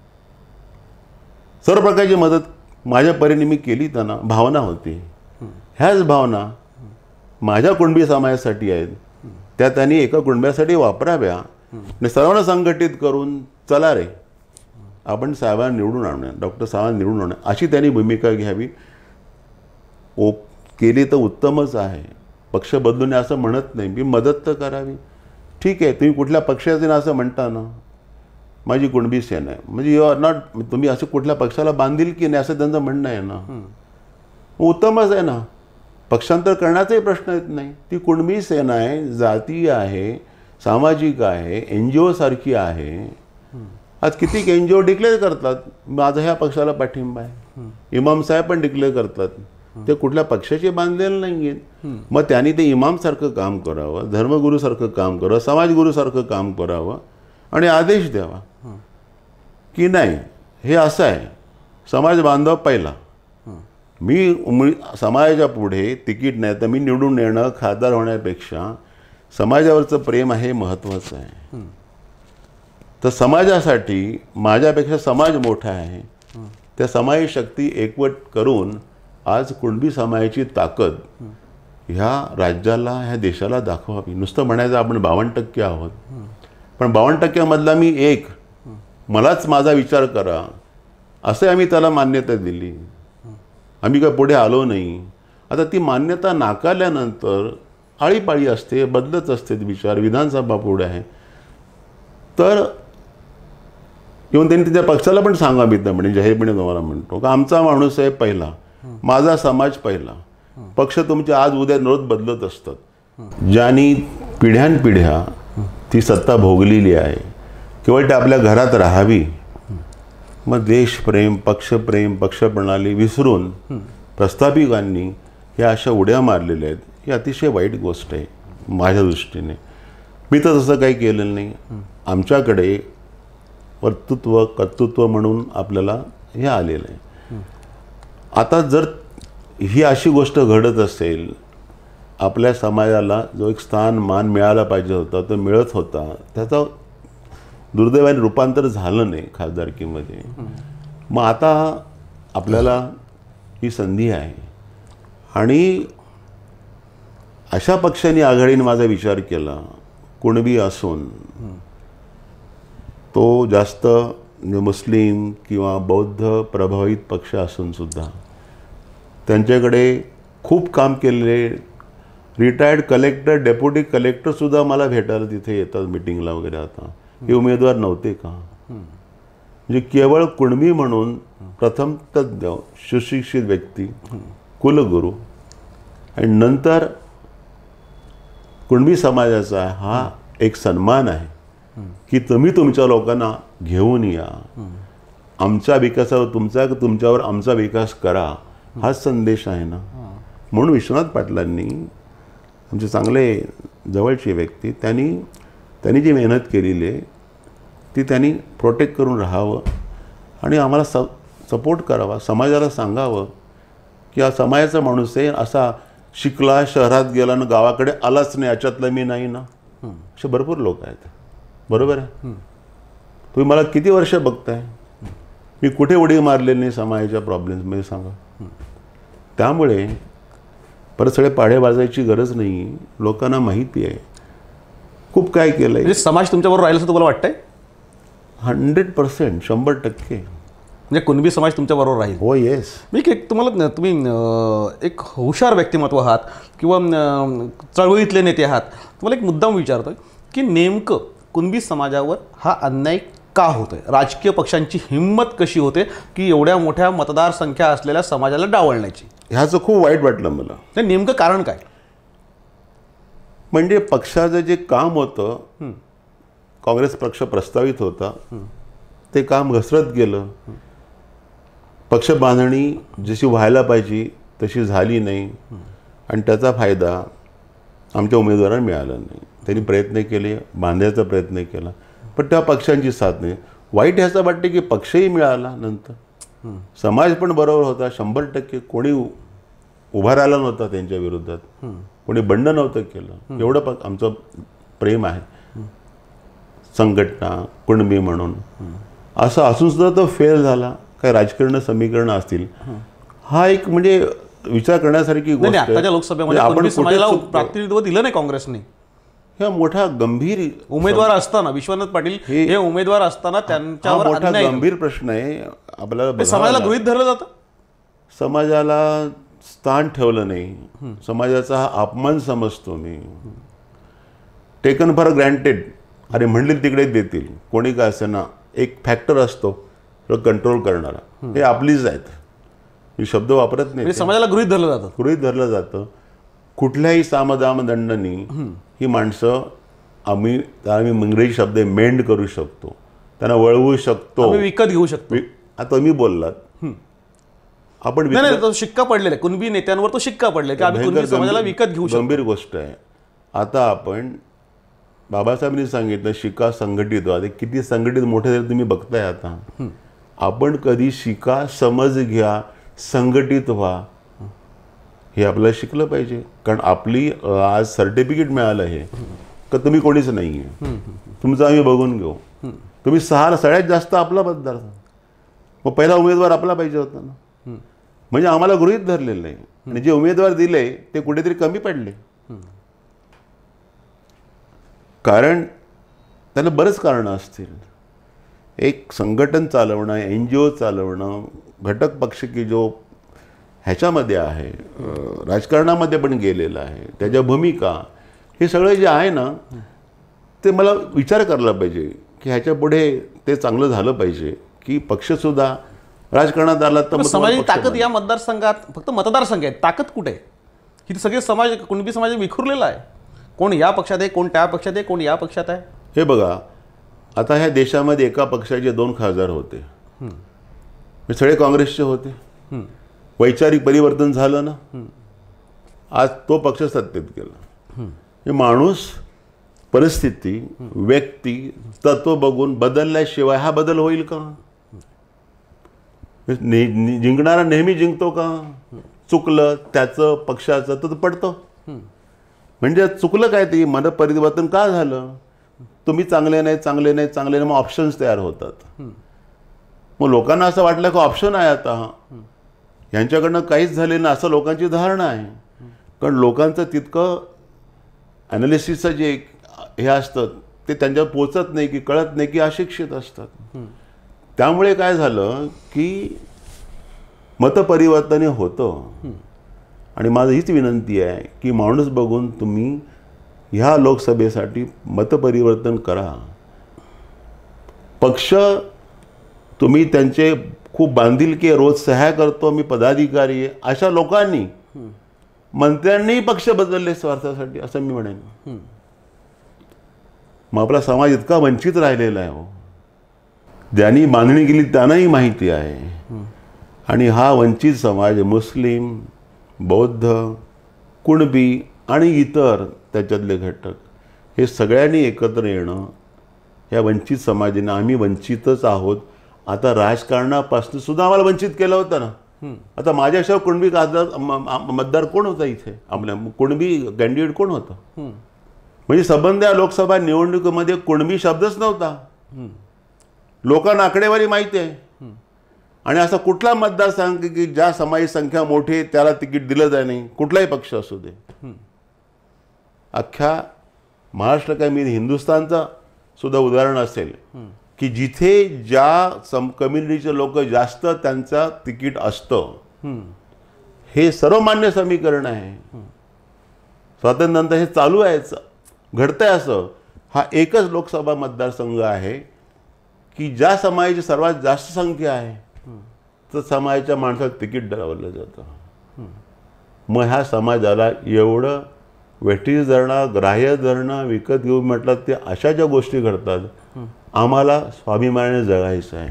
सर्व प्रकारची मदत माझ्या परीने मी केली. त्यांना भावना होती, ह्याच भावना माझ्या कुणबी समाजासाठी आहेत, त्या त्यांनी एका कुणब्यासाठी वापराव्या आणि सर्वांना संघटित करून चला रे आपण साहेबांना निवडून आणूया, डॉक्टर साहेबांना निवडून आणूया अशी त्यांनी भूमिका घ्यावी. केली तर उत्तमच आहे, पक्ष बदलून असं म्हणत नाही, मी मदत तर करावी. ठीक आहे तुम्ही कुठल्या पक्षाचे ना असं म्हणता ना, माझी कुणबी सेना आहे, म्हणजे यू आर नॉट, तुम्ही असं कुठल्या पक्षाला बांधील की नाही असं त्यांचं म्हणणं आहे ना. उत्तमच आहे ना, पक्षांतर करण्याचाही प्रश्न येत नाही. ती कुणबी सेना आहे, जातीय आहे, सामाजिक आहे, NGO सारखी आहे. आज कितीक NGO डिक्लेअर करतात माझा ह्या पक्षाला पाठिंबा आहे. इमाम साहेब पण डिक्लेअर करतात. ते कुठल्या पक्षाचे बांधलेले नाही आहेत. मग त्यांनी ते इमामसारखं काम करावं, धर्मगुरूसारखं काम करावं, समाजगुरूसारखं काम करावं आणि आदेश द्यावा की नाही हे असं आहे, समाज बांधव पहिला. मी समाजाच्या पुढे तिकीट नाही तर मी निवडून येणं, खासदार होण्यापेक्षा समाजावरचं प्रेम आहे महत्त्वाचं आहे. तर समाजासाठी माझ्यापेक्षा समाज मोठा आहे. त्या समाज शक्ती एकवट करून आज कुणबी समाजाची ताकद ह्या राज्याला, ह्या देशाला दाखवावी. नुसतं म्हणायचं आपण 52% आहोत, पण 52%मधला मी एक, मलाच माझा विचार करा असे आम्ही त्याला मान्यता दिली. आम्ही काय पुढे आलो नाही. आता ती मान्यता नाकारल्यानंतर आळीपाळी असते, बदलत असते विचार. विधानसभा पुढे आहे तर येऊन त्यांनी त्या पक्षाला पण सांगा, मी तर म्हणजे जाहीरपणे तुम्हाला म्हणतो का आमचा माणूस आहे पहिला, माझा समाज पहिला. पक्ष तुमचे आज उद्या रोज बदलत असतात. ज्यांनी पिढ्यानपिढ्या ती सत्ता भोगलेली आहे, केवळ ते आपल्या घरात राहावी. मग देशप्रेम, पक्षप्रेम, पक्षप्रणाली विसरून प्रस्थापिकांनी ह्या अशा उड्या मारलेल्या आहेत. ही अतिशय वाईट गोष्ट आहे माझ्या दृष्टीने. मी तर तसं काही केलेलं नाही. आमच्याकडे वर्तृत्व, कर्तृत्व म्हणून आपल्याला हे आलेलं आहे. आता जर ही अशी गोष्ट घडत असेल, आपल्या समाजाला जो एक स्थान मान मिळाला पाहिजे होता तो मिळत होता, त्याचा दुर्दैवाने रूपांतर झालं नाही खासदारकीमध्ये. मग आता आपल्याला ही संधी आहे आणि अशा पक्षांनी आघाडीने माझा विचार केला, कुणबी असून तो जास्त मुस्लिम किंवा बौद्ध प्रभावित पक्ष असून सुद्धा त्यांच्याकडे खूप काम केलेले रिटायर्ड कलेक्टर, डेप्युटी कलेक्टरसुद्धा मला भेटायला तिथे येतात मीटिंगला वगैरे. आता हे उमेदवार नव्हते का? म्हणजे केवळ कुणबी म्हणून प्रथम तज्ञ, सुशिक्षित व्यक्ती, कुलगुरू आणि नंतर कुणबी समाजाचा हा एक सन्मान आहे की तुम्ही तुमच्या लोकांना घेऊन या, आमच्या विकासावर तुमच्यावर आमचा विकास करा, हाच संदेश आहे ना. म्हणून विश्वनाथ पाटलांनी, आमचे चांगले जवळची व्यक्ती, त्यांनी जी मेहनत केलेली आहे ती त्यांनी प्रोटेक्ट करून राहावं आणि आम्हाला सपोर्ट करावा. समाजाला सांगावं की हा समाजाचा माणूस आहे, असा शिकला, शहरात गेला ना गावाकडे आलाच नाही, याच्यातलं मी नाही ना. असे भरपूर लोक आहेत. बरोबर आहे. तुम्ही मला किती वर्ष बघताय, मी कुठे उडी मारलेली नाही समाजाच्या प्रॉब्लेम्समध्ये सांगा. त्यामुळे परत सगळे पाढे वाजायची गरज नाही. लोकांना माहिती आहे खूप काय केलंय. म्हणजे समाज तुमच्याबरोबर राहिलं असं तुम्हाला वाटतंय? 100%, 100%. म्हणजे कुणबी समाज तुमच्याबरोबर राहील? हो, येस. मी तुम्ही एक हुशार व्यक्तिमत्व आहात किंवा चळवळीतले नेते आहात. तुम्हाला एक मुद्दाम विचारतोय की नेमकं कुणबी समाजावर हा अन्याय का होतोय? राजकीय पक्षांची हिंमत कशी होते की एवढ्या मोठ्या मतदारसंख्या असलेल्या समाजाला डावलण्याची? ह्याचं खूप वाईट वाटलं मला. ते नेमकं कारण काय? म्हणजे पक्षाचं जे काम होतं, काँग्रेस पक्ष प्रस्तावित होता, ते काम घसरत गेलं. पक्ष बांधणी जशी व्हायला पाहिजे तशी झाली नाही आणि त्याचा फायदा आमच्या उमेदवारांना मिळाला नाही. त्यांनी प्रयत्न केले, बांधायचा प्रयत्न केला, पण त्या पक्षांची साथ नाही. वाईट ह्याचं वाटते की पक्षही मिळाला नंतर, समाज पण बरोबर होता 100%. कोणी उभा राहिला नव्हता त्यांच्या विरोधात, कोणी बंड नव्हतं केलं. एवढं आमचं प्रेम आहे संघटना कुणबी म्हणून. असं असून सुद्धा तो फेल झाला. काय राजकारण समीकरणं असतील. हा एक म्हणजे विचार करण्यासारखी गोष्ट आहे. आताच्या लोकसभेमध्ये आपण समाजाला प्रतिनिधित्व दिलं नाही काँग्रेसने. हा मोठा गंभीर उमेदवार असताना, विश्वनाथ पाटील हे उमेदवार असताना त्यांच्यावर मोठा गंभीर प्रश्न आहे. आपल्याला समाजाला गृहीत धरलं जातं, समाजाला स्थान ठेवलं नाही, समाजाचा हा अपमान समजतो मी. Taken for granted. अरे म्हणले तिकडे देतील, कोणी काय असे ना एक फॅक्टर असतो कंट्रोल करणारा, हे आपलीच आहेत. मी शब्द वापरत नाही, म्हणजे समाजाला गृहीत धरलं जातं. गृहीत धरलं जातं. कुठल्याही सामदाम दंडनी ही माणसं आम्ही इंग्रजी शब्द मेंड करू शकतो, त्यांना वळवू शकतो, आम्ही विकत घेऊ शकतो. आता तुम्ही बोललात आपण नाही तो शिक्का पडलेला आहे, कुणबी नेत्यांवर तो शिक्का पडलेला की आम्ही कुणबी समाजाला विकत घेऊ शकतो. गंभीर गोष्ट आहे. आता आपण बाबासाहेबांनी सांगितलं शिका संघटित व्हा, ते किती संघटित मोठे झाले तुम्ही बघताय. आता आपण कधी शिका, समज घ्या, संघटित व्हा हे आपल्याला शिकलं पाहिजे. कारण आपली आज सर्टिफिकेट मिळालं आहे का तुम्ही कोणीच नाही आहे, तुमचं आम्ही बघून घेऊ. तुम्ही सगळ्यात जास्त आपला मतदार, मग पहिला उमेदवार आपला पाहिजे होता ना. म्हणजे आम्हाला गृहीत धरलेलं आहे आणि जे उमेदवार दिले ते कुठेतरी कमी पडले. कारण त्याला बरेच कारणं असतील. एक संघटन चालवणं, NGO चालवणं, घटक पक्ष की जो ह्याच्यामध्ये आहे, राजकारणामध्ये पण गेलेला आहे, त्याच्या भूमिका, हे सगळं जे आहे ना ते मला विचार करायला पाहिजे की ह्याच्या पुढे ते चांगलं झालं पाहिजे की पक्षसुद्धा राजकारणात आला तर समाजाची ताकद या मतदारसंघात फक्त मतदारसंघ आहे, ताकद कुठे आहे? ही सगळे समाज, कुणबी समाज विखुरलेला आहे. कोण या पक्षात आहे, कोण त्या पक्षात आहे, कोण या पक्षात आहे. हे बघा, आता ह्या देशामध्ये एका पक्षाचे 2 खासदार होते, सगळे काँग्रेसचे होते. वैचारिक परिवर्तन झालं ना, आज तो पक्ष सत्तेत गेला. हे माणूस, परिस्थिती, व्यक्ती, तत्व बघून बदलल्याशिवाय हा बदल होईल का? जिंकणारा नेहमी जिंकतो का? चुकलं त्याचं, पक्षाचं तर पडतं. म्हणजे चुकलं काय, ते मन परिवर्तन का झालं? तुम्ही चांगले नाही, चांगले नाही, चांगले नाही, मग ऑप्शन्स तयार होतात. मग लोकांना असं वाटलं की ऑप्शन आहे आता, यांच्याकडनं काहीच झाले ना असं लोकांची धारणा आहे. कारण लोकांचं तितकं ॲनालिसिसचं जे हे असतं ते त्यांच्यावर पोचत नाही, की कळत नाही, की अशिक्षित असतात. त्यामुळे काय झालं की मतपरिवर्तन होतं. आणि माझं हीच विनंती आहे की माणूस बघून तुम्ही ह्या लोकसभेसाठी मतपरिवर्तन करा. पक्ष तुम्ही त्यांचे खूप बांधिलकी, रोज सह्या करतो, मी पदाधिकारी आहे, अशा लोकांनी, मंत्र्यांनीही पक्ष बदलले स्वार्थासाठी, असं मी म्हणेन. मग आपला समाज इतका वंचित राहिलेला आहे. ज्यांनी बांधणी केली त्यांनाही माहिती आहे. आणि हा वंचित समाज, मुस्लिम, बौद्ध, कुणबी आणि इतर त्याच्यातले घटक, हे सगळ्यांनी एकत्र येणं, या वंचित समाजाने, आम्ही वंचितच आहोत. आता राजकारणापासून सुद्धा आम्हाला वंचित केलं होतं ना. आता माझ्याशिवाय कुणबी खासदार मतदार कोण होता इथे? आपल्या कुणबी कॅन्डिडेट कोण होतं? म्हणजे संबंध या लोकसभा निवडणुकीमध्ये कुणबी शब्दच नव्हता. लोकांना आकडेवारी माहिती आहे. आणि असा कुठला मतदारसंघ की ज्या समाजाची संख्या मोठी आहे त्याला तिकीट दिलं जाय नाही, कुठलाही पक्ष असू दे. अख्ख्या महाराष्ट्र काय, मी हिंदुस्थानचं सुद्धा उदाहरण असेल की जिथे ज्या कम्युनिटीचे लोक जास्त त्यांचं तिकीट असतं, हे सर्वमान्य समीकरण आहे. स्वातंत्र्यानंतर हे चालू आहे, घडतंय असं. हा एकच लोकसभा मतदारसंघ आहे की ज्या समाजाची सर्वात जास्त संख्या आहे तर समाजाच्या माणसाला तिकीट धरवलं जातं. मग ह्या समाजाला एवढं वेठीस धरणं, ग्राह्य धरणं, विकत घेऊन म्हटलं, ते अशा ज्या गोष्टी घडतात, आम्हाला स्वाभिमानाने जगायचं आहे.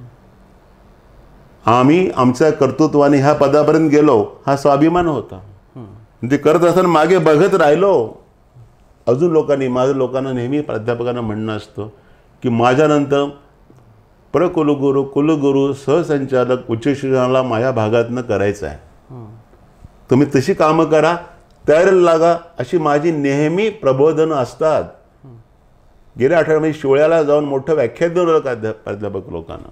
आम्ही आमच्या कर्तृत्वाने ह्या पदापर्यंत गेलो, हा स्वाभिमान होता. ते करत असताना मागे बघत राहिलो. अजून लोकांनी, माझ्या लोकांना नेहमी प्राध्यापकांना म्हणणं असतं की माझ्यानंतर प्रकुलगुरू, कुलगुरू, सहसंचालक उच्च शिक्षणाला माझ्या भागातनं करायचं आहे. तुम्ही तशी कामं करा, तयारीला लागा, अशी माझी नेहमी प्रबोधनं असतात. गेल्या आठवड्यामध्ये शिवळ्याला जाऊन मोठं व्याख्यान देऊन प्राध्यापक लोकांना.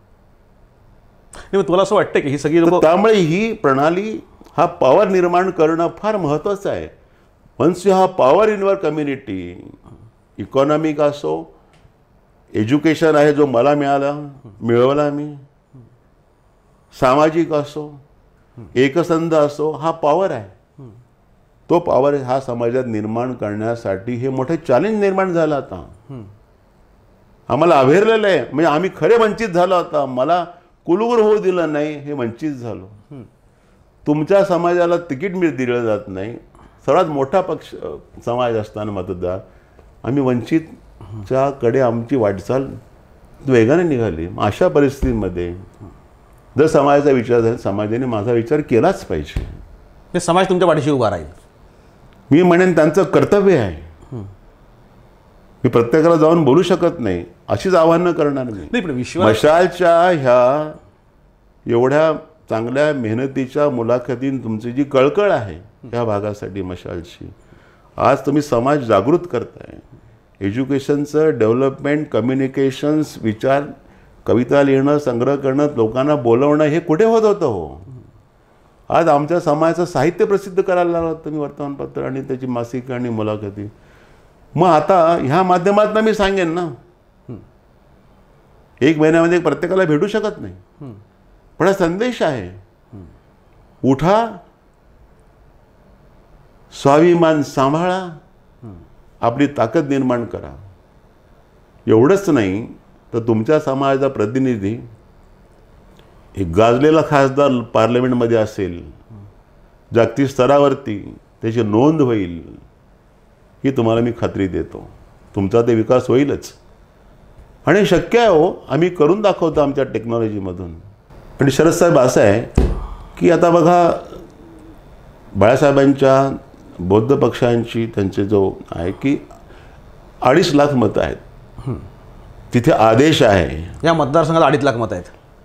तुला असं वाटतं की ही सगळी लोक, त्यामुळे ही प्रणाली, हा पॉवर निर्माण करणं फार महत्त्वाचं आहे. Once you have power in your community, economic असो, एज्युकेशन आहे जो मला मिळवला मी, सामाजिक असो, एकसंध असो, हा पॉवर आहे. तो पॉवर हा समाजात निर्माण करण्यासाठी हे मोठे चॅलेंज निर्माण झालं. आता आम्हाला अभेरलेलं आहे. म्हणजे आम्ही खरे वंचित झालो होता. मला कुलगुरू होऊ दिलं नाही, हे वंचित झालो. तुमच्या समाजाला तिकीट दिलं जात नाही, सर्वात मोठा पक्ष समाज असताना मतदार, आम्ही वंचितच्या कडे आमची वाटचाल वेगाने निघाली. अशा परिस्थितीमध्ये जर समाजाचा विचार झाला, समाजाने माझा विचार केलाच पाहिजे. ते समाज तुमच्या पाठीशी उभा राहील. मी म्हणेन त्यांचं कर्तव्य आहे. मी प्रत्येकाला जाऊन बोलू शकत नाही, अशीच आव्हानं करणार मी. नाही पण विश्वास मशालच्या ह्या एवढ्या चांगल्या मेहनतीच्या मुलाखतीन तुमची जी कळकळ आहे ह्या भागासाठी मशालची, आज तुम्ही समाज जागृत करताय. एज्युकेशनचं डेव्हलपमेंट, कम्युनिकेशन्स, विचार, कविता लिहिणं, संग्रह करणं, लोकांना बोलवणं, हे कुठे होत होतं हो? आज आमच्या समाजाचं साहित्य प्रसिद्ध करायला लागलं तुम्ही, वर्तमानपत्र आणि त्याची मासिकं आणि मुलाखती. मग आता ह्या माध्यमातून मी सांगेन ना, 1 महिन्यामध्ये प्रत्येकाला भेटू शकत नाही, पण हा संदेश आहे. उठा, स्वाभिमान सांभाळा, आपली ताकद निर्माण करा. एवढंच नाही तर तुमच्या समाजाचा प्रतिनिधी एक गाजलेला खासदार पार्लमेंटमध्ये असेल, जागतिक स्तरावरती त्याची नोंद होईल, ही तुम्हाला मी खात्री देतो. तुमचा ते विकास होईलच आणि शक्य आहे हो. आम्ही करून दाखवतो आमच्या टेक्नॉलॉजीमधून. आणि शरद साहेब असं आहे की आता बघा, बाळासाहेबांच्या बौद्ध पक्षांची त्यांचे जो आहे की 2.5 लाख मतं आहेत. तिथे आदेश आहे, या मतदारसंघात 2.5 लाख मतं आहेत.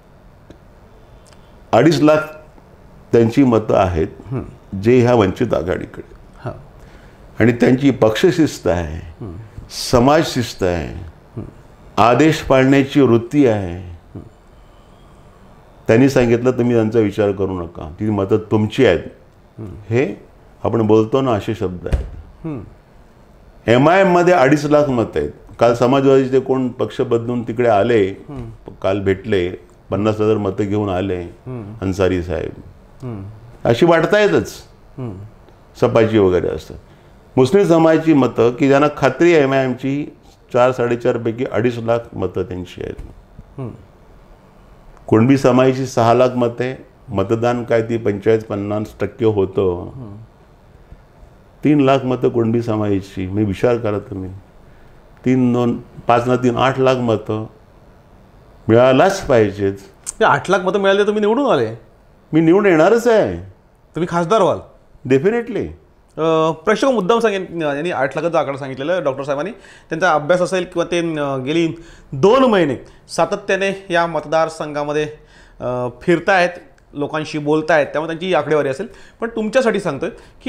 2.5 लाख त्यांची मतं आहेत जे ह्या वंचित आघाडीकडे. आणि त्यांची पक्षशिस्त आहे, समाजशिस्त आहे, आदेश पाळण्याची वृत्ती आहे. त्यांनी सांगितलं तुम्ही त्यांचा विचार करू नका, ती मतं तुमची आहेत. हे आपण बोलतो ना, असे शब्द आहेत. MIM मध्ये 2.5 लाख मतं आहेत. काल समाजवादीचे कोण पक्ष बदलून तिकडे आले, काल भेटले, 50,000 मतं घेऊन आले अन्सारी साहेब. अशी वाटतायतच सपाची वगैरे असतं. मुस्लिम समाजाची मतं की ज्यांना खात्री आहे MIMची 4-4.5 पैकी 2.5 लाख मतं त्यांची आहेत. कुणबी समाजाची 6 लाख मते. मतदान काय ती 45-50% होतं. 3 लाख मतं कुणबी समाजाची. मी विचार करा तुम्ही, 5 ना 3 8 लाख मतं मिळायलाच पाहिजेत. 8 लाख मतं मिळाले, तुम्ही निवडून आले. मी निवडून येणारच आहे. तुम्ही खासदार व्हाल डेफिनेटली. प्रेक्षक मुद्दाम सांगेन, यांनी 8 लाखाचा आकडा सांगितलेला डॉक्टर साहेबांनी. त्यांचा अभ्यास असेल किंवा ते गेली 2 महिने सातत्याने या मतदारसंघामध्ये फिरतायत, लोकांशी बोलतायत, त्यामुळे त्यांची ही आकडेवारी असेल. पण तुमच्यासाठी सांगतोय की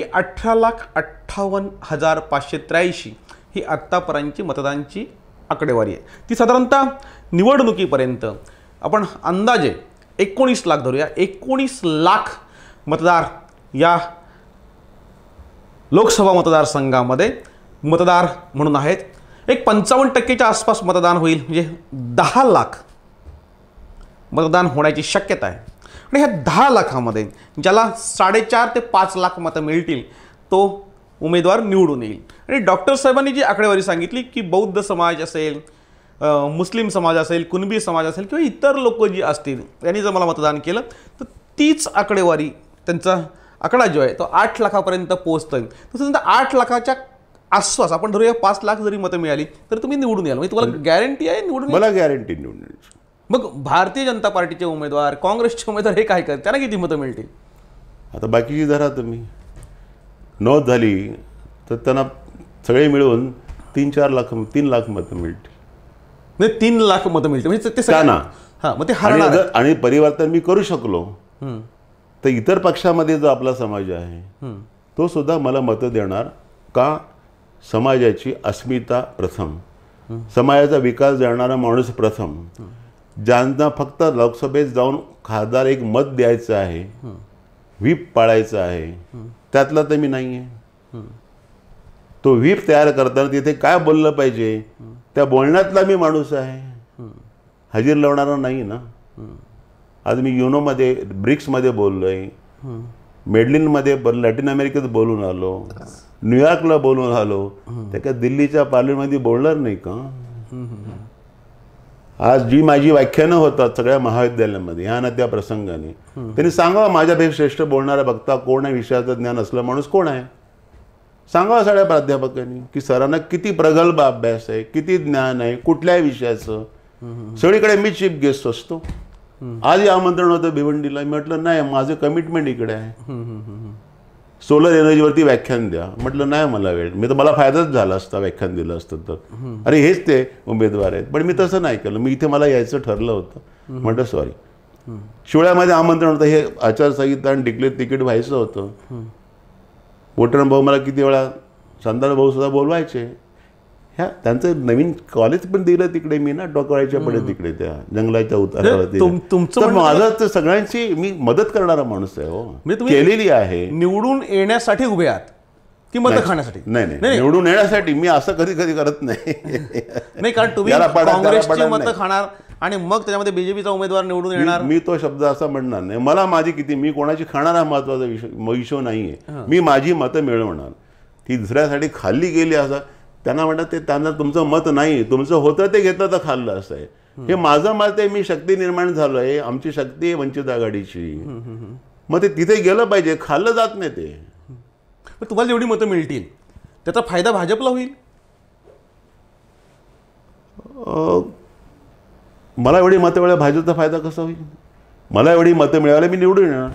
18,58,583 ही आत्तापर्यंतची मतदानाची आकडेवारी आहे. ती साधारणतः निवडणुकीपर्यंत आपण अंदाजे 19 लाख धरूया. 19 लाख मतदार या लोकसभा मतदारसंघामध्ये मतदार म्हणून आहेत. एक 55% आसपास मतदान होईल, म्हणजे 10 लाख मतदान होण्याची शक्यता आहे. आणि ह्या 10 लाखामध्ये ज्याला 4.5 ते 5 लाख मतं मिळतील तो उमेदवार निवडून येईल. आणि डॉक्टर साहेबांनी जी आकडेवारी सांगितली की बौद्ध समाज असेल, मुस्लिम समाज असेल, कुणबी समाज असेल किंवा इतर लोक जी असतील यांनी जर मला मतदान केलं तर तीच आकडेवारी, त्यांचा आकडा जो आहे तो 8 लाखापर्यंत पोहोचतोय. तसं 8 लाखाच्या आसपास आपण धरूया 5 लाख जरी मतं मिळाली तर तुम्ही निवडून याल. म्हणजे तुम्हाला गॅरंटी आहे निवडून? मला गॅरंटी निवडून. मग भारतीय जनता पार्टीचे उमेदवार, काँग्रेसचे उमेदवार हे काय करतात, त्यांना किती मतं मिळतील? आता बाकीची धरा तुम्ही, नोंद झाली तर त्यांना सगळे मिळून 3-4 लाख 3 लाख मतं मिळतील. म्हणजे 3 लाख मतं मिळतील म्हणजे ते त्यांना. हां, मग ते हरणार. आणि परिवर्तन मी करू शकलो तर इतर पक्षामध्ये जो आपला समाज आहे तो सुद्धा मला मतं देणार का? समाजाची अस्मिता प्रथम, समाजाचा विकास जाणणारा माणूस प्रथम. ज्यांना फक्त लोकसभेत जाऊन खासदार एक मत द्यायचं आहे, व्हीप पाळायचं आहे, त्यातला तर मी नाही आहे. तो व्हीप तयार करताना तिथे काय बोललं पाहिजे त्या बोलण्यातला मी माणूस आहे, हजेर लावणारा नाही ना. आज मी युनोमध्ये, ब्रिक्समध्ये बोललो आहे, मेडलिनमध्ये, लॅटिन अमेरिकेत बोलून आलो, न्यूयॉर्कला बोलून आलो. त्या काय दिल्लीच्या पार्लमेंटमध्ये बोलणार नाही का? आज जी माझी व्याख्यानं होतात सगळ्या महाविद्यालयांमध्ये ह्या ना त्या प्रसंगाने, त्यांनी सांगावं माझ्यापेक्षा श्रेष्ठ बोलणारा बघता कोण आहे, विषयाचं ज्ञान असलं माणूस कोण आहे, सांगावं सगळ्या प्राध्यापकांनी की सरांना किती प्रगल्भ अभ्यास आहे, किती ज्ञान आहे, कुठल्याही विषयाचं. सगळीकडे मी चीफ गेस्ट असतो. आज आमंत्रण होतं भिवंडीला, मी म्हटलं नाही माझं कमिटमेंट इकडे आहे, सोलर एनर्जीवरती व्याख्यान द्या. म्हटलं नाही मला वेळ, मी तर मला फायदाच झाला असता व्याख्यान दिलं असतं तर. अरे हेच ते उमेदवार आहेत. पण मी तसं नाही केलं, मी इथे मला यायचं ठरलं होतं. म्हटलं सॉरी. शिवळ्यामध्ये आमंत्रण होतं, हे आचारसंहिता आणि डिक्लेअर तिकीट व्हायचं होतं. मोठ्यानं भाऊ मला किती वेळा, संदार भाऊ सुद्धा बोलवायचे. ह्या त्यांचं नवीन कॉलेज पण दिलं तिकडे मी ना, डोकवाळीच्या पुढे तिकडे त्या जंगलाच्या उतारावरती. तुमचं माझं तर सगळ्यांची मी मदत करणारा माणूस आहे हो, केलेली आहे. निवडून येण्यासाठी उभे आहात की मत खाण्यासाठी? नाही, निवडून येण्यासाठी मी असं कधी कधी करत नाही. नाही, कारण तुम्ही काँग्रेसची मतं खाणार आणि मग त्याच्यामध्ये बीजेपीचा उमेदवार निवडून येणार. मी तो शब्द असा म्हणणार नाही. मला माझी किती, मी कोणाची खाणार हा महत्वाचा विषय नाहीये. मी माझी मतं मिळवणार, ती दुसऱ्यासाठी खाल्ली गेली असं त्यांना म्हणतात ते, त्यांना तुमचं मत नाही, तुमचं होतं ते घेतलं तर खाल्लं असं आहे. हे माझं मत आहे. मी शक्ती निर्माण झालो आहे, आमची शक्ती आहे वंचित आघाडीची. मग ते तिथे गेलं पाहिजे, खाल्लं जात नाही ते. तुम्हाला जेवढी मतं मिळतील त्याचा फायदा भाजपला होईल. मला एवढी मतं मिळाली, भाजपचा फायदा कसा होईल? मला एवढी मतं मिळाली, मी निवडून येणार.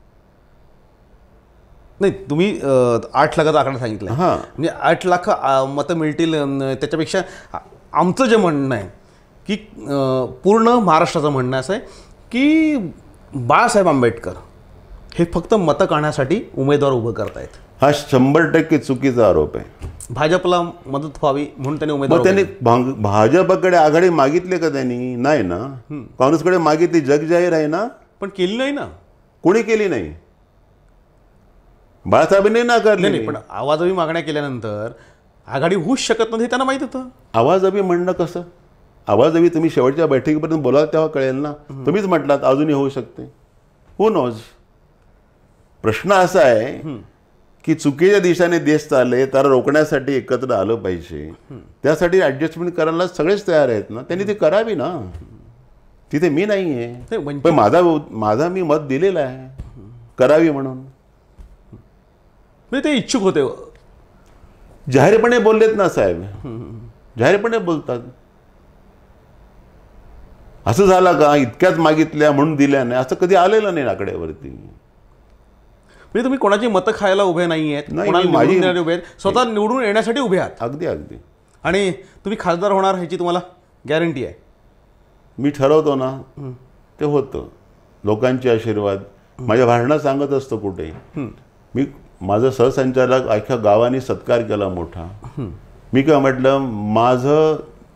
नाही, तुम्ही 8 लाखाचा आकडा सांगितला. हां, म्हणजे 8 लाख मतं मिळतील. त्याच्यापेक्षा आमचं जे म्हणणं आहे की पूर्ण महाराष्ट्राचं म्हणणं असं आहे की बाळासाहेब आंबेडकर हे फक्त मतं काढण्यासाठी उमेदवार उभं करतायत. हा 100% चुकीचा आरोप आहे. भाजपला मदत व्हावी म्हणून त्यांनी उमेदवार. त्यांनी भाजपकडे आघाडी मागितली का त्यांनी? नाही ना. काँग्रेसकडे मागितली, जग जाहीर आहे ना. पण केली नाही ना. कोणी केली नाही? बाळासाहेबांनी नाकारली. नाही, पण आवाजवी मागण्या केल्यानंतर आघाडी होऊच शकत नाही त्यांना माहित होतं. आवाजवी म्हणणं कसं? आवाजवी तुम्ही शेवटच्या बैठकीपर्यंत बोला तेव्हा कळेल ना. तुम्हीच म्हटलात अजूनही होऊ शकते. Who knows. प्रश्न असा आहे की चुकीच्या दिशेने देश चालले, त्याला रोखण्यासाठी एकत्र आलं पाहिजे. त्यासाठी ऍडजस्टमेंट करायला सगळेच तयार आहेत ना. त्यांनी ती करावी ना. तिथे मी नाही आहे, पण माझा मी मत दिलेलं आहे करावी म्हणून. ते इच्छुक होते, जाहीरपणे बोललेत ना साहेब, जाहीरपणे बोलतात. असं झालं का इतक्याच मागितल्या म्हणून दिल्या नाही, असं कधी आलेलं नाही आकड्यावरती. म्हणजे तुम्ही कोणाची मतं खायला उभे नाही आहेत, कोणाला उभे आहेत, स्वतः निवडून येण्यासाठी उभे आहात. अगदी अगदी. आणि तुम्ही खासदार होणार ह्याची तुम्हाला गॅरंटी आहे. मी ठरवतो ना ते होतं. लोकांचे आशीर्वाद माझ्या भाषणात सांगत असतो कुठे. मी माझं सहसंचालक अख्ख्या गावाने सत्कार केला मोठा. मी काय म्हटलं, माझं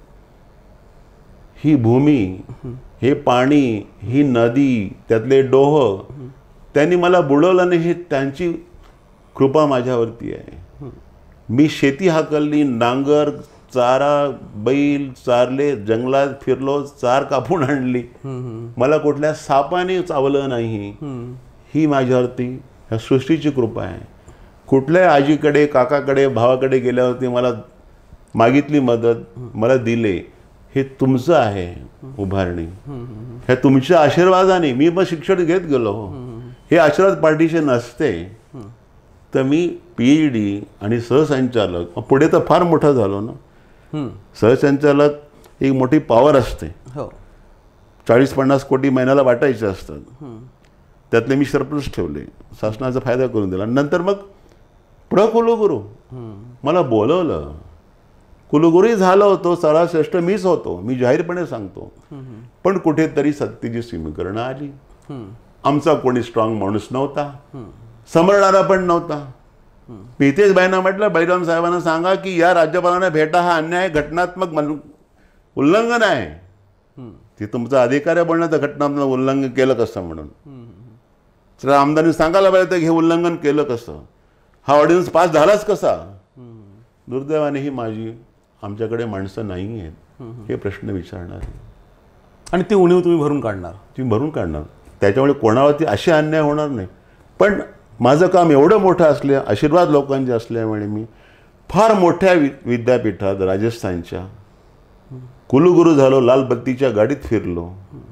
ही भूमी, हे पाणी, ही नदी, त्यातले डोह त्यांनी मला बुडवलं नाही, हे त्यांची कृपा माझ्यावरती आहे. मी शेती हाकलली, नांगर, चारा, बैल चारले, जंगलात फिरलो, चार कापून आणली. मला कुठल्या सापाने चावलं नाही. ही माझ्यावरती ह्या सृष्टीची कृपा आहे. कुठल्याही आजीकडे, काकाकडे, भावाकडे गेल्यावरती मला मागितली मदत, मला दिले. हे तुमचं आहे उभारणी. ह्या तुमच्या आशीर्वादाने मी मग शिक्षण घेत गेलो. हे आशीर्वाद पाठीशी नसते तर मी PhD आणि सहसंचालक, पुढे तर फार मोठा झालो ना. सहसंचालक एक मोठी पॉवर असते. 40-50 कोटी महिन्याला वाटायचे असतात. त्यातले मी सरप्लस ठेवले, शासनाचा फायदा करून दिला. नंतर मग कुलगुरू मला बोलवलं. कुलगुरूही झालो होतो, सर्वश्रेष्ठ मीच होतो, मी जाहीरपणे सांगतो. पण कुठेतरी सत्तेची समीकरणं आली. आमचा कोणी स्ट्रॉंग माणूस नव्हता, समरणारा पण नव्हता. पितेश बाईंना म्हटलं, बळीराम साहेबांना सांगा की या राज्यपालांना भेटा, हा अन्याय, घटनात्मक उल्लंघन आहे. ते तुमचा अधिकार आहे बोलण्याचं, घटनात्मक उल्लंघन केलं कसं म्हणून. तर आमदारांनी सांगायला पाहिजे हे उल्लंघन केलं कसं, हा ऑर्डिनन्स पास झालाच कसा. दुर्दैवाने ही माझी आमच्याकडे माणसं नाही आहेत हे प्रश्न विचारणार, आणि ती उणीव तुम्ही भरून काढणार. तुम्ही भरून काढणार. त्याच्यामुळे कोणावरती असे अन्याय होणार नाही. पण माझं काम एवढं मोठं असल्या, आशीर्वाद लोकांचे असल्यामुळे मी फार मोठ्या विद्यापीठात, राजस्थानच्या कुलगुरू झालो, लाल बत्तीच्या गाडीत फिरलो.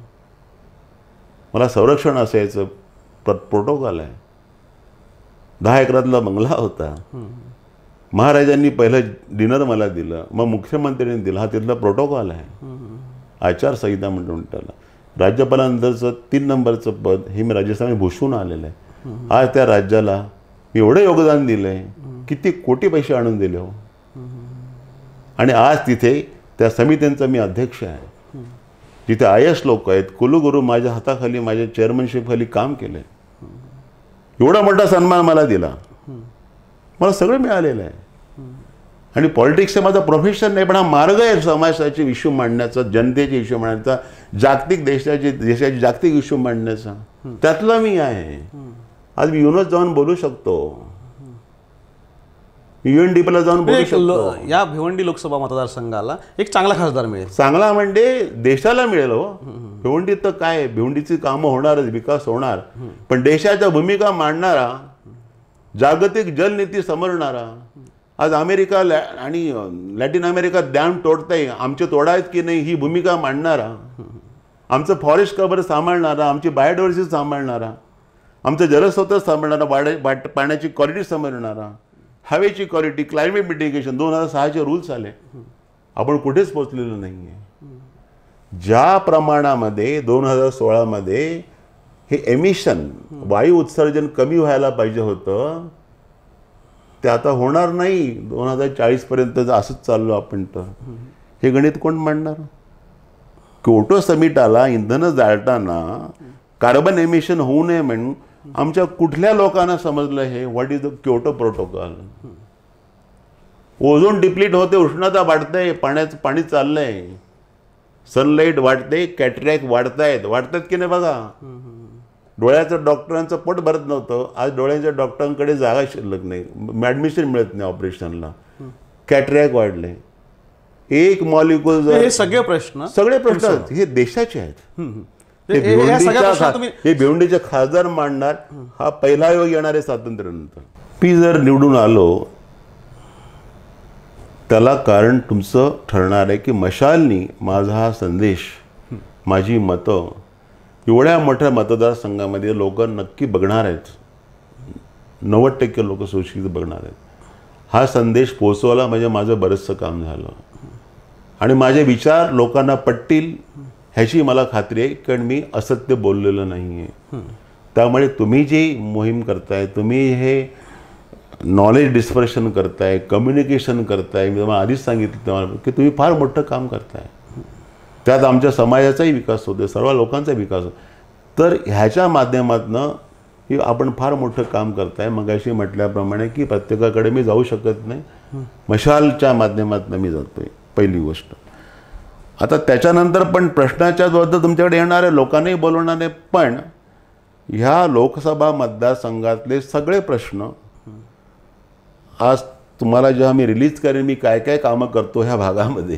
मला संरक्षण असायचं, प्रोटोकॉल आहे. 10 एकरातला बंगला होता. महाराजांनी पहिलं डिनर मला दिलं, मग मुख्यमंत्र्यांनी दिलं. हा तिथला प्रोटोकॉल आहे, आचारसंहिता म्हणून त्याला. राज्यपालानंतरचं 3 नंबरचं पद हे मी राजस्थानात भूषवून आलेलं आहे. आज त्या राज्याला मी एवढं योगदान दिलं आहे, किती कोटी पैसे आणून दिले हो. आणि आज तिथे त्या समित्यांचा मी अध्यक्ष आहे, जिथे IAS लोक आहेत. कुलगुरू माझ्या हाताखाली, माझ्या चेअरमनशिप खाली काम केलं. एवढा मोठा सन्मान मला दिला, मला सगळं मिळालेलं आहे. आणि पॉलिटिक्स हे माझं प्रोफेशन नाही, पण हा मार्ग आहे समाजाचे इश्यू मांडण्याचा, जनतेचे इश्यू मांडण्याचा, जागतिक देशाची जागतिक इश्यू मांडण्याचा. त्यातला मी आहे. आज मी युनोस जाऊन बोलू शकतो, UNDPला जाऊन बोलू शकतो. या भिवंडी लोकसभा मतदारसंघाला एक चांगला खासदार मिळेल. चांगला म्हणजे देशाला मिळेल हो. भिवंडीत तर काय, भिवंडीची कामं होणारच, विकास होणार, पण देशाच्या भूमिका मांडणारा, जागतिक जलनीती समजणारा. आज अमेरिका आणि लॅटिन अमेरिका डॅम तोडताय, आमचे तोडायत की नाही ही भूमिका मांडणारा, आमचं फॉरेस्ट कव्हर सांभाळणारा, आमची बायोडायव्हर्सिटी सांभाळणारा, आमचं जलस्रोत सांभाळणारा, पाण्याची क्वालिटी सांभाळणारा, हवेची क्वालिटी, क्लायमेट मिटिगेशन 2006चे रूल्स आले. आपण कुठेच पोचलेलो नाही आहे. ज्या प्रमाणामध्ये 2016मध्ये हे एमिशन, वायू उत्सर्जन कमी व्हायला पाहिजे होतं, ते आता होणार नाही. 2040पर्यंत असंच चाललो आपण तर हे गणित कोण मांडणार? क्योटो समिटाला इंधन जाळताना कार्बन एमिशन होऊ नये म्हणून आमच्या कुठल्या लोकांना समजलं हे? What is the Kyoto protocol? Ozone deplete होते, उष्णता वाढते, पाणी चाललंय, सनलाईट वाढते, कॅटरॅक्ट वाढतात की नाही बघा. डोळ्याचं डॉक्टरांचं पोट भरत नव्हतं, आज डोळ्याच्या डॉक्टरांकडे जागा शिल्लक नाही, ॲडमिशन मिळत नाही ऑपरेशनला. कॅटरॅक्ट वाढले, एक मॉलिक्युल. हे सगळे प्रश्न हे देशाचे आहेत. हे भिवंडीचे खासदार मांडणार, हा पहिला योग येणार आहे स्वातंत्र्यानंतर. मी जर निवडून आलो त्याला कारण तुमचं ठरणार आहे की मशालनी माझा हा संदेश, माझी मतं एवढ्या मोठ्या मतदारसंघामध्ये लोक नक्की बघणार आहेत. 90% लोक सुशिक्षित बघणार आहेत. हा संदेश पोचवला म्हणजे माझं बरंचसं काम झालं. आणि माझे विचार लोकांना पटतील ह्याची मला खात्री आहे, कारण मी असत्य बोललेलं नाही आहे. त्यामुळे तुम्ही जी मोहीम करताय, तुम्ही हे नॉलेज डिस्पर्शन करताय, कम्युनिकेशन करताय, मी तुम्हाला आधीच सांगितलं तुम्हाला की तुम्ही फार मोठं काम करताय. त्यात आमच्या समाजाचाही विकास होतो, सर्व लोकांचा विकास होतो. तर ह्याच्या माध्यमातून ही आपण फार मोठं काम करताय. मगाशी म्हटल्याप्रमाणे की प्रत्येकाकडे मी जाऊ शकत नाही, मशालच्या माध्यमातून मी जातोय, पहिली गोष्ट. आता त्याच्यानंतर पण प्रश्नाच्या बद्दल तुमच्याकडे येणारे लोकांनाही बोलवणार आहे, पण ह्या लोकसभा मतदारसंघातले सगळे प्रश्न आज तुम्हाला जेव्हा मी रिलीज करेन, मी काय काय कामं करतो ह्या भागामध्ये,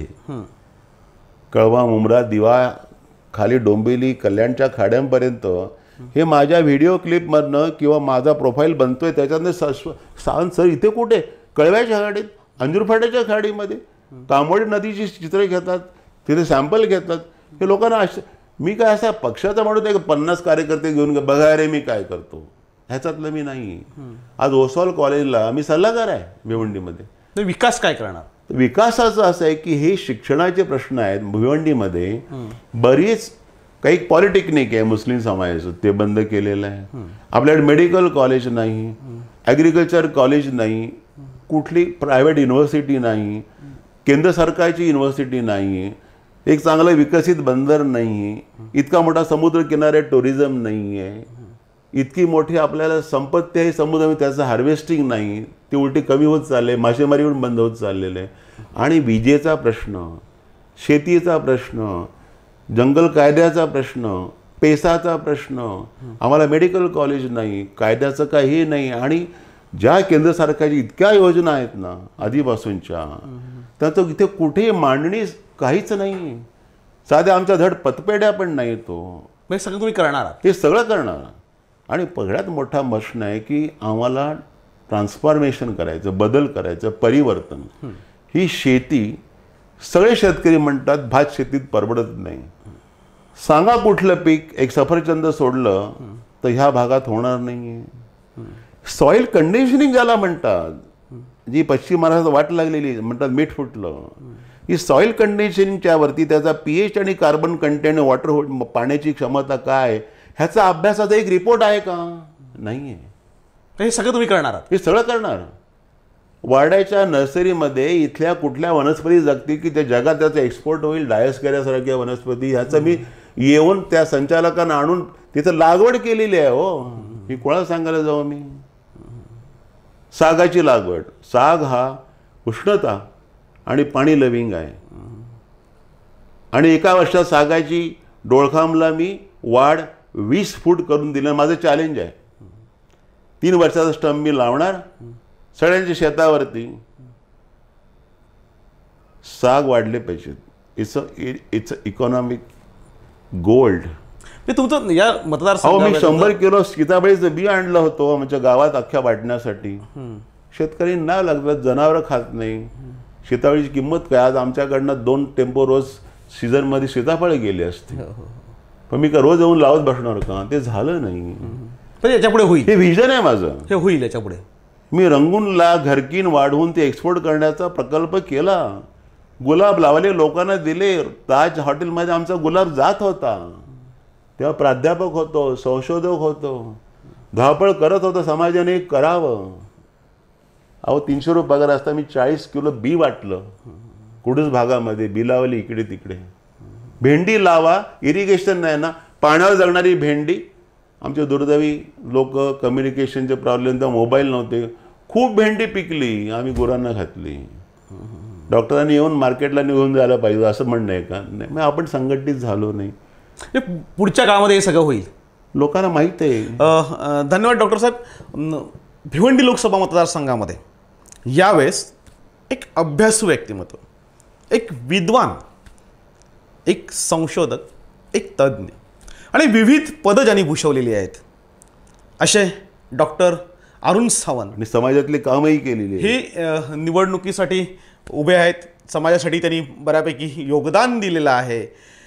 कळवा, मुंब्रा, दिवा, खाली डोंबिवली, कल्याणच्या खाड्यांपर्यंत, हे माझ्या व्हिडिओ क्लिपमधनं किंवा माझा प्रोफाईल बनतोय त्याच्यातनं सांग सर इथे कुठे, कळव्याच्या खाडीत, अंजूरफाट्याच्या खाडीमध्ये, तांबोळी नदीची चित्र घेतात, तिथे सॅम्पल घेतात. हे लोकांना मी काय असा पक्षाचा म्हणून एक 50 कार्यकर्ते घेऊन बघा रे मी काय करतो, ह्याच्यातलं मी नाही. आज ओसवाल कॉलेजला मी सल्लागार आहे भिवंडीमध्ये. विकास काय करणार? विकासाचं असं आहे की हे शिक्षणाचे प्रश्न आहेत भिवंडीमध्ये. बरीच काही पॉलिटेक्निक आहे मुस्लिम समाजाचं, ते बंद केलेलं आहे. आपल्याकडे मेडिकल कॉलेज नाही, ॲग्रिकल्चर कॉलेज नाही, कुठली प्रायव्हेट युनिव्हर्सिटी नाही, केंद्र सरकारची युनिव्हर्सिटी नाही, एक चांगलं विकसित बंदर नाही, इतका मोठा समुद्र किनारे टुरिझम नाही आहे, इतकी मोठी आपल्याला संपत्ती आहे समुद्र, त्याचं हार्वेस्टिंग नाही, ती उलटी कमी होत चालले, मासेमारी पण बंद होत चाललेलं आहे. आणि विजेचा प्रश्न, शेतीचा प्रश्न, जंगल कायद्याचा प्रश्न, पेसाचा प्रश्न, आम्हाला मेडिकल कॉलेज नाही, कायद्याचं काही नाही. आणि ज्या केंद्र सरकारची इतक्या योजना आहेत ना आधीपासूनच्या, त्याचं इथे कुठे मांडणी काहीच नाही. साध्या आमच्या धड पतपेढ्या पण नाही. तो सगळं तुम्ही करणार, हे सगळं करणार. आणि सगळ्यात मोठा प्रश्न आहे की आम्हाला ट्रान्सफॉर्मेशन करायचं, बदल करायचं, परिवर्तन. ही शेती सगळे शेतकरी म्हणतात भात शेतीत परवडत नाही. सांगा कुठलं पीक, एक सफरचंद सोडलं तर ह्या भागात होणार नाही. सॉइल कंडिशनिंग ज्याला म्हणतात, जी पश्चिम महाराष्ट्रात वाट लागलेली म्हणतात मीठ फुटलं, ही सॉइल कंडिशनिंगच्या वरती त्याचा pH आणि कार्बन कंटेंट, वॉटर पाण्याची क्षमता काय, ह्याचा अभ्यासाचा एक रिपोर्ट आहे का? नाही आहे. हे सगळं तुम्ही करणार आहात? हे सगळं करणार. वाड्याच्या नर्सरीमध्ये इथल्या कुठल्या वनस्पती जगतील की त्या जगात त्याचा एक्सपोर्ट होईल, डायस्कॅरियासारख्या वनस्पती, ह्याचं मी येऊन त्या संचालकांना आणून तिथं लागवड केलेली आहे. हो, मी कोणाला सांगायला जाऊ? मी सागाची लागवड. साग हा उष्णता आणि पाणी लविंग आहे, आणि एका वर्षात सागाची डोळखांबला मी वाढ 20 फूट करून दिलं. माझं चॅलेंज आहे. 3 वर्षाचा स्टंप मी लावणार सगळ्यांच्या शेतावरती. साग वाढले पाहिजेत. It's economic gold. ते तुमचं या मतदार मी 100 किलो सीताफळीचं बी आणलं होतं आमच्या गावात अख्ख्या वाटण्यासाठी. शेतकरी नाही लागतात, जनावरं खात नाही. सीताफळीची किंमत काय? आज आमच्याकडनं 2 टेम्पो रोज सीझनमध्ये सीताफळ गेले असते, पण मी का रोज येऊन लावत बसणार का? ते झालं नाही. पण याच्यापुढे होईल. हे विजन आहे माझं. हे होईल याच्यापुढे. मी रंगूनला घरकीन वाढवून ते एक्सपोर्ट करण्याचा प्रकल्प केला. गुलाब लावले, लोकांना दिले. ताज हॉटेलमध्ये आमचा गुलाब जात होता. तेव्हा प्राध्यापक होतो, संशोधक होतो, धावपळ करत होतो, समाजाने करावं. अहो 300 रुपये पगार असता मी 40 किलो बी वाटलं कुडूस भागामध्ये. बी लावली इकडे तिकडे. भेंडी लावा, इरिगेशन नाही ना, पाण्यावर जगणारी भेंडी. आमचे दुर्दैवी लोक, कम्युनिकेशनचे प्रॉब्लेम, तर मोबाईल नव्हते, खूप भेंडी पिकली, आम्ही गुरांना घातली. डॉक्टरांनी येऊन मार्केटला निघून जायला पाहिजे असं म्हणणं आहे का? नाही, मग आपण संघटित झालो नाही. पुढच्या काळामध्ये हे सगळं होईल, लोकांना माहीत आहे. धन्यवाद डॉक्टर साहेब. भिवंडी लोकसभा मतदारसंघामध्ये यावेळेस एक अभ्यासू व्यक्तिमत्व, एक विद्वान, एक संशोधक, एक तज्ज्ञ आणि विविध पदं ज्यांनी भूषवलेली आहेत असे डॉक्टर अरुण सावंत, आणि समाजातले कामही केलेली हे निवडणुकीसाठी उभे आहेत. समाजासाठी त्यांनी बऱ्यापैकी योगदान दिलेलं आहे.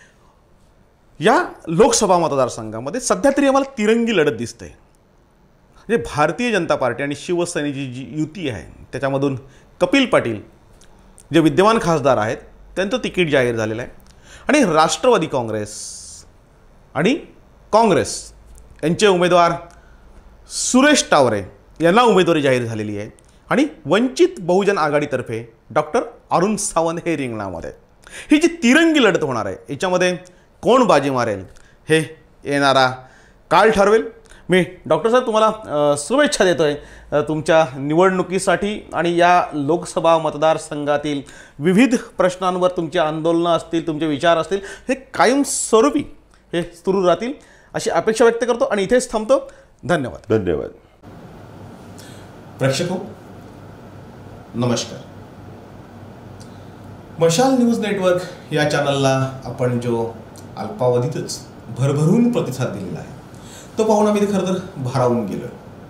या लोकसभा मतदारसंघामध्ये सध्या तरी आम्हाला तिरंगी लढत दिसते. म्हणजे भारतीय जनता पार्टी आणि शिवसेनेची जी युती आहे त्याच्यामधून कपिल पाटील जे विद्यमान खासदार आहेत त्यांचं तिकीट जाहीर झालेलं आहे, आणि राष्ट्रवादी काँग्रेस आणि काँग्रेस यांचे उमेदवार सुरेश टावरे यांना उमेदवारी जाहीर झालेली आहे, आणि वंचित बहुजन आघाडीतर्फे डॉक्टर अरुण सावंत हे रिंगणामध्ये. ही जी तिरंगी लढत होणार आहे याच्यामध्ये कोण बाजी मारेल हे येणारा काळ ठरवेल. मी डॉक्टर साहेब तुम्हाला शुभेच्छा देतो आहे तुमच्या निवडणुकीसाठी, आणि या लोकसभा मतदारसंघातील विविध प्रश्नांवर तुमची आंदोलनं असतील, तुमचे विचार असतील, हे कायमस्वरूपी हे सुरू राहतील अशी अपेक्षा व्यक्त करतो आणि इथेच थांबतो. धन्यवाद. धन्यवाद. प्रेक्षको नमस्कार. मशाल न्यूज नेटवर्क या चॅनलला आपण जो अल्पावधीतच भरभरून प्रतिसाद दिलेला आहे तो पाहून आम्ही खरं तर भारावून गेलो.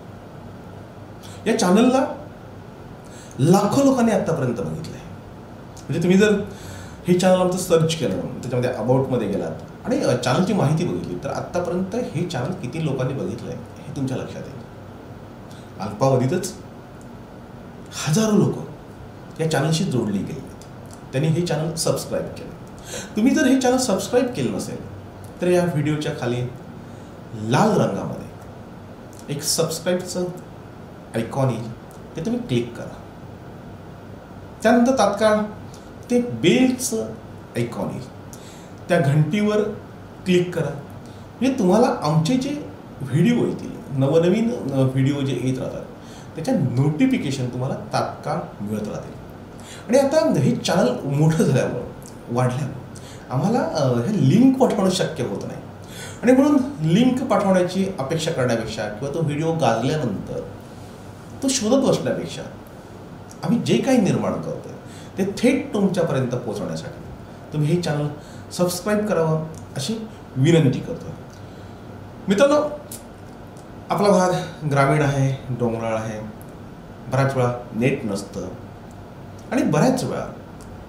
या चॅनलला लाखो लोकांनी आत्तापर्यंत बघितलं आहे. म्हणजे तुम्ही जर हे चॅनल आमचं सर्च केलं, त्याच्यामध्ये अबाउटमध्ये गेलात आणि चॅनलची माहिती बघितली तर आत्तापर्यंत हे चॅनल किती लोकांनी बघितलं आहे हे तुमच्या लक्षात येईल. अल्पावधीतच हजारो लोक या चॅनलशी जोडली गेली आहेत. त्यांनी हे चॅनल सबस्क्राईब केलं. तुम्ही जर हे चॅनल सबस्क्राईब केलं नसेल तर या व्हिडिओच्या खाली लाल रंगामध्ये एक सबस्क्राईबचं आयकॉन येईल, ते तुम्ही क्लिक करा. त्यानंतर तात्काळ ते बेलचं आयकॉन येईल, त्या घंटीवर क्लिक करा. म्हणजे तुम्हाला आमचे जे व्हिडिओ येतील, नवनवीन व्हिडिओ जे येत राहतात त्याच्या नोटिफिकेशन तुम्हाला तात्काळ मिळत राहतील. आणि आता हे चॅनल मोठं झाल्यामुळं, वाढल्यामुळं आम्हाला हे लिंक पाठवणं शक्य होत नाही, आणि म्हणून लिंक पाठवण्याची अपेक्षा करण्यापेक्षा किंवा तो व्हिडिओ गाजल्यानंतर तो शोधत बसण्यापेक्षा आम्ही जे काही निर्माण करतो ते थेट तुमच्यापर्यंत पोहोचवण्यासाठी तुम्ही हे चॅनल सबस्क्राईब करावं अशी विनंती करतो. मित्रांनो, आपला भाग ग्रामीण आहे, डोंगराळ आहे, बऱ्याच वेळा नेट नसतं, आणि बऱ्याच वेळा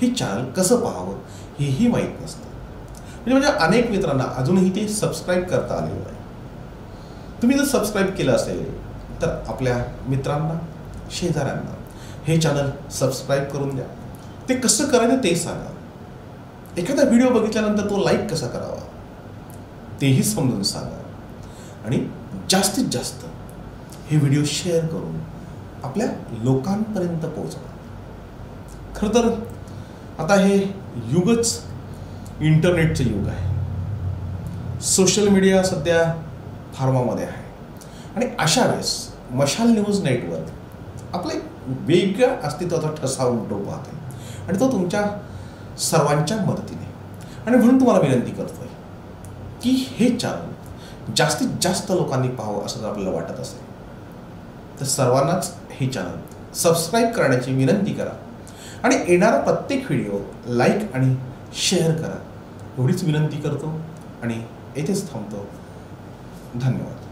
हे चॅनल कसं पाहावं हेही माहीत नसतं. म्हणजे अनेक मित्रांना अजूनही ते सबस्क्राईब करता आलेलं नाही. तुम्ही जर सबस्क्राईब केलं असेल तर आपल्या मित्रांना, शेजाऱ्यांना हे चॅनल सबस्क्राईब करून द्या. ते कसं करायचं ते सांगा. एखादा व्हिडिओ बघितल्यानंतर तो लाईक कसा करावा तेही समजून सांगा. आणि जास्तीत जास्त हे व्हिडिओ शेअर करून आपल्या लोकांपर्यंत पोहोचवा. खरं तर आता हे युगच इंटरनेटचं युग आहे. सोशल मीडिया सध्या फार्मामध्ये आहे. आणि अशा वेळेस मशाल न्यूज नेटवर्क आपला एक वेगळ्या अस्तित्वाचा ठसा उमटवून पाहते आणि तो तुमच्या सर्वांच्या मदतीने. आणि म्हणून तुम्हाला विनंती करतोय की हे चॅनल जास्तीत जास्त लोकांनी पाहावं असं जर आपल्याला वाटत असेल तर सर्वांनाच हे चॅनल सबस्क्राईब करण्याची विनंती करा. आणि येणारा प्रत्येक व्हिडिओ लाईक आणि शेअर करा एवढीच विनंती करतो आणि येथेच थांबतो. धन्यवाद.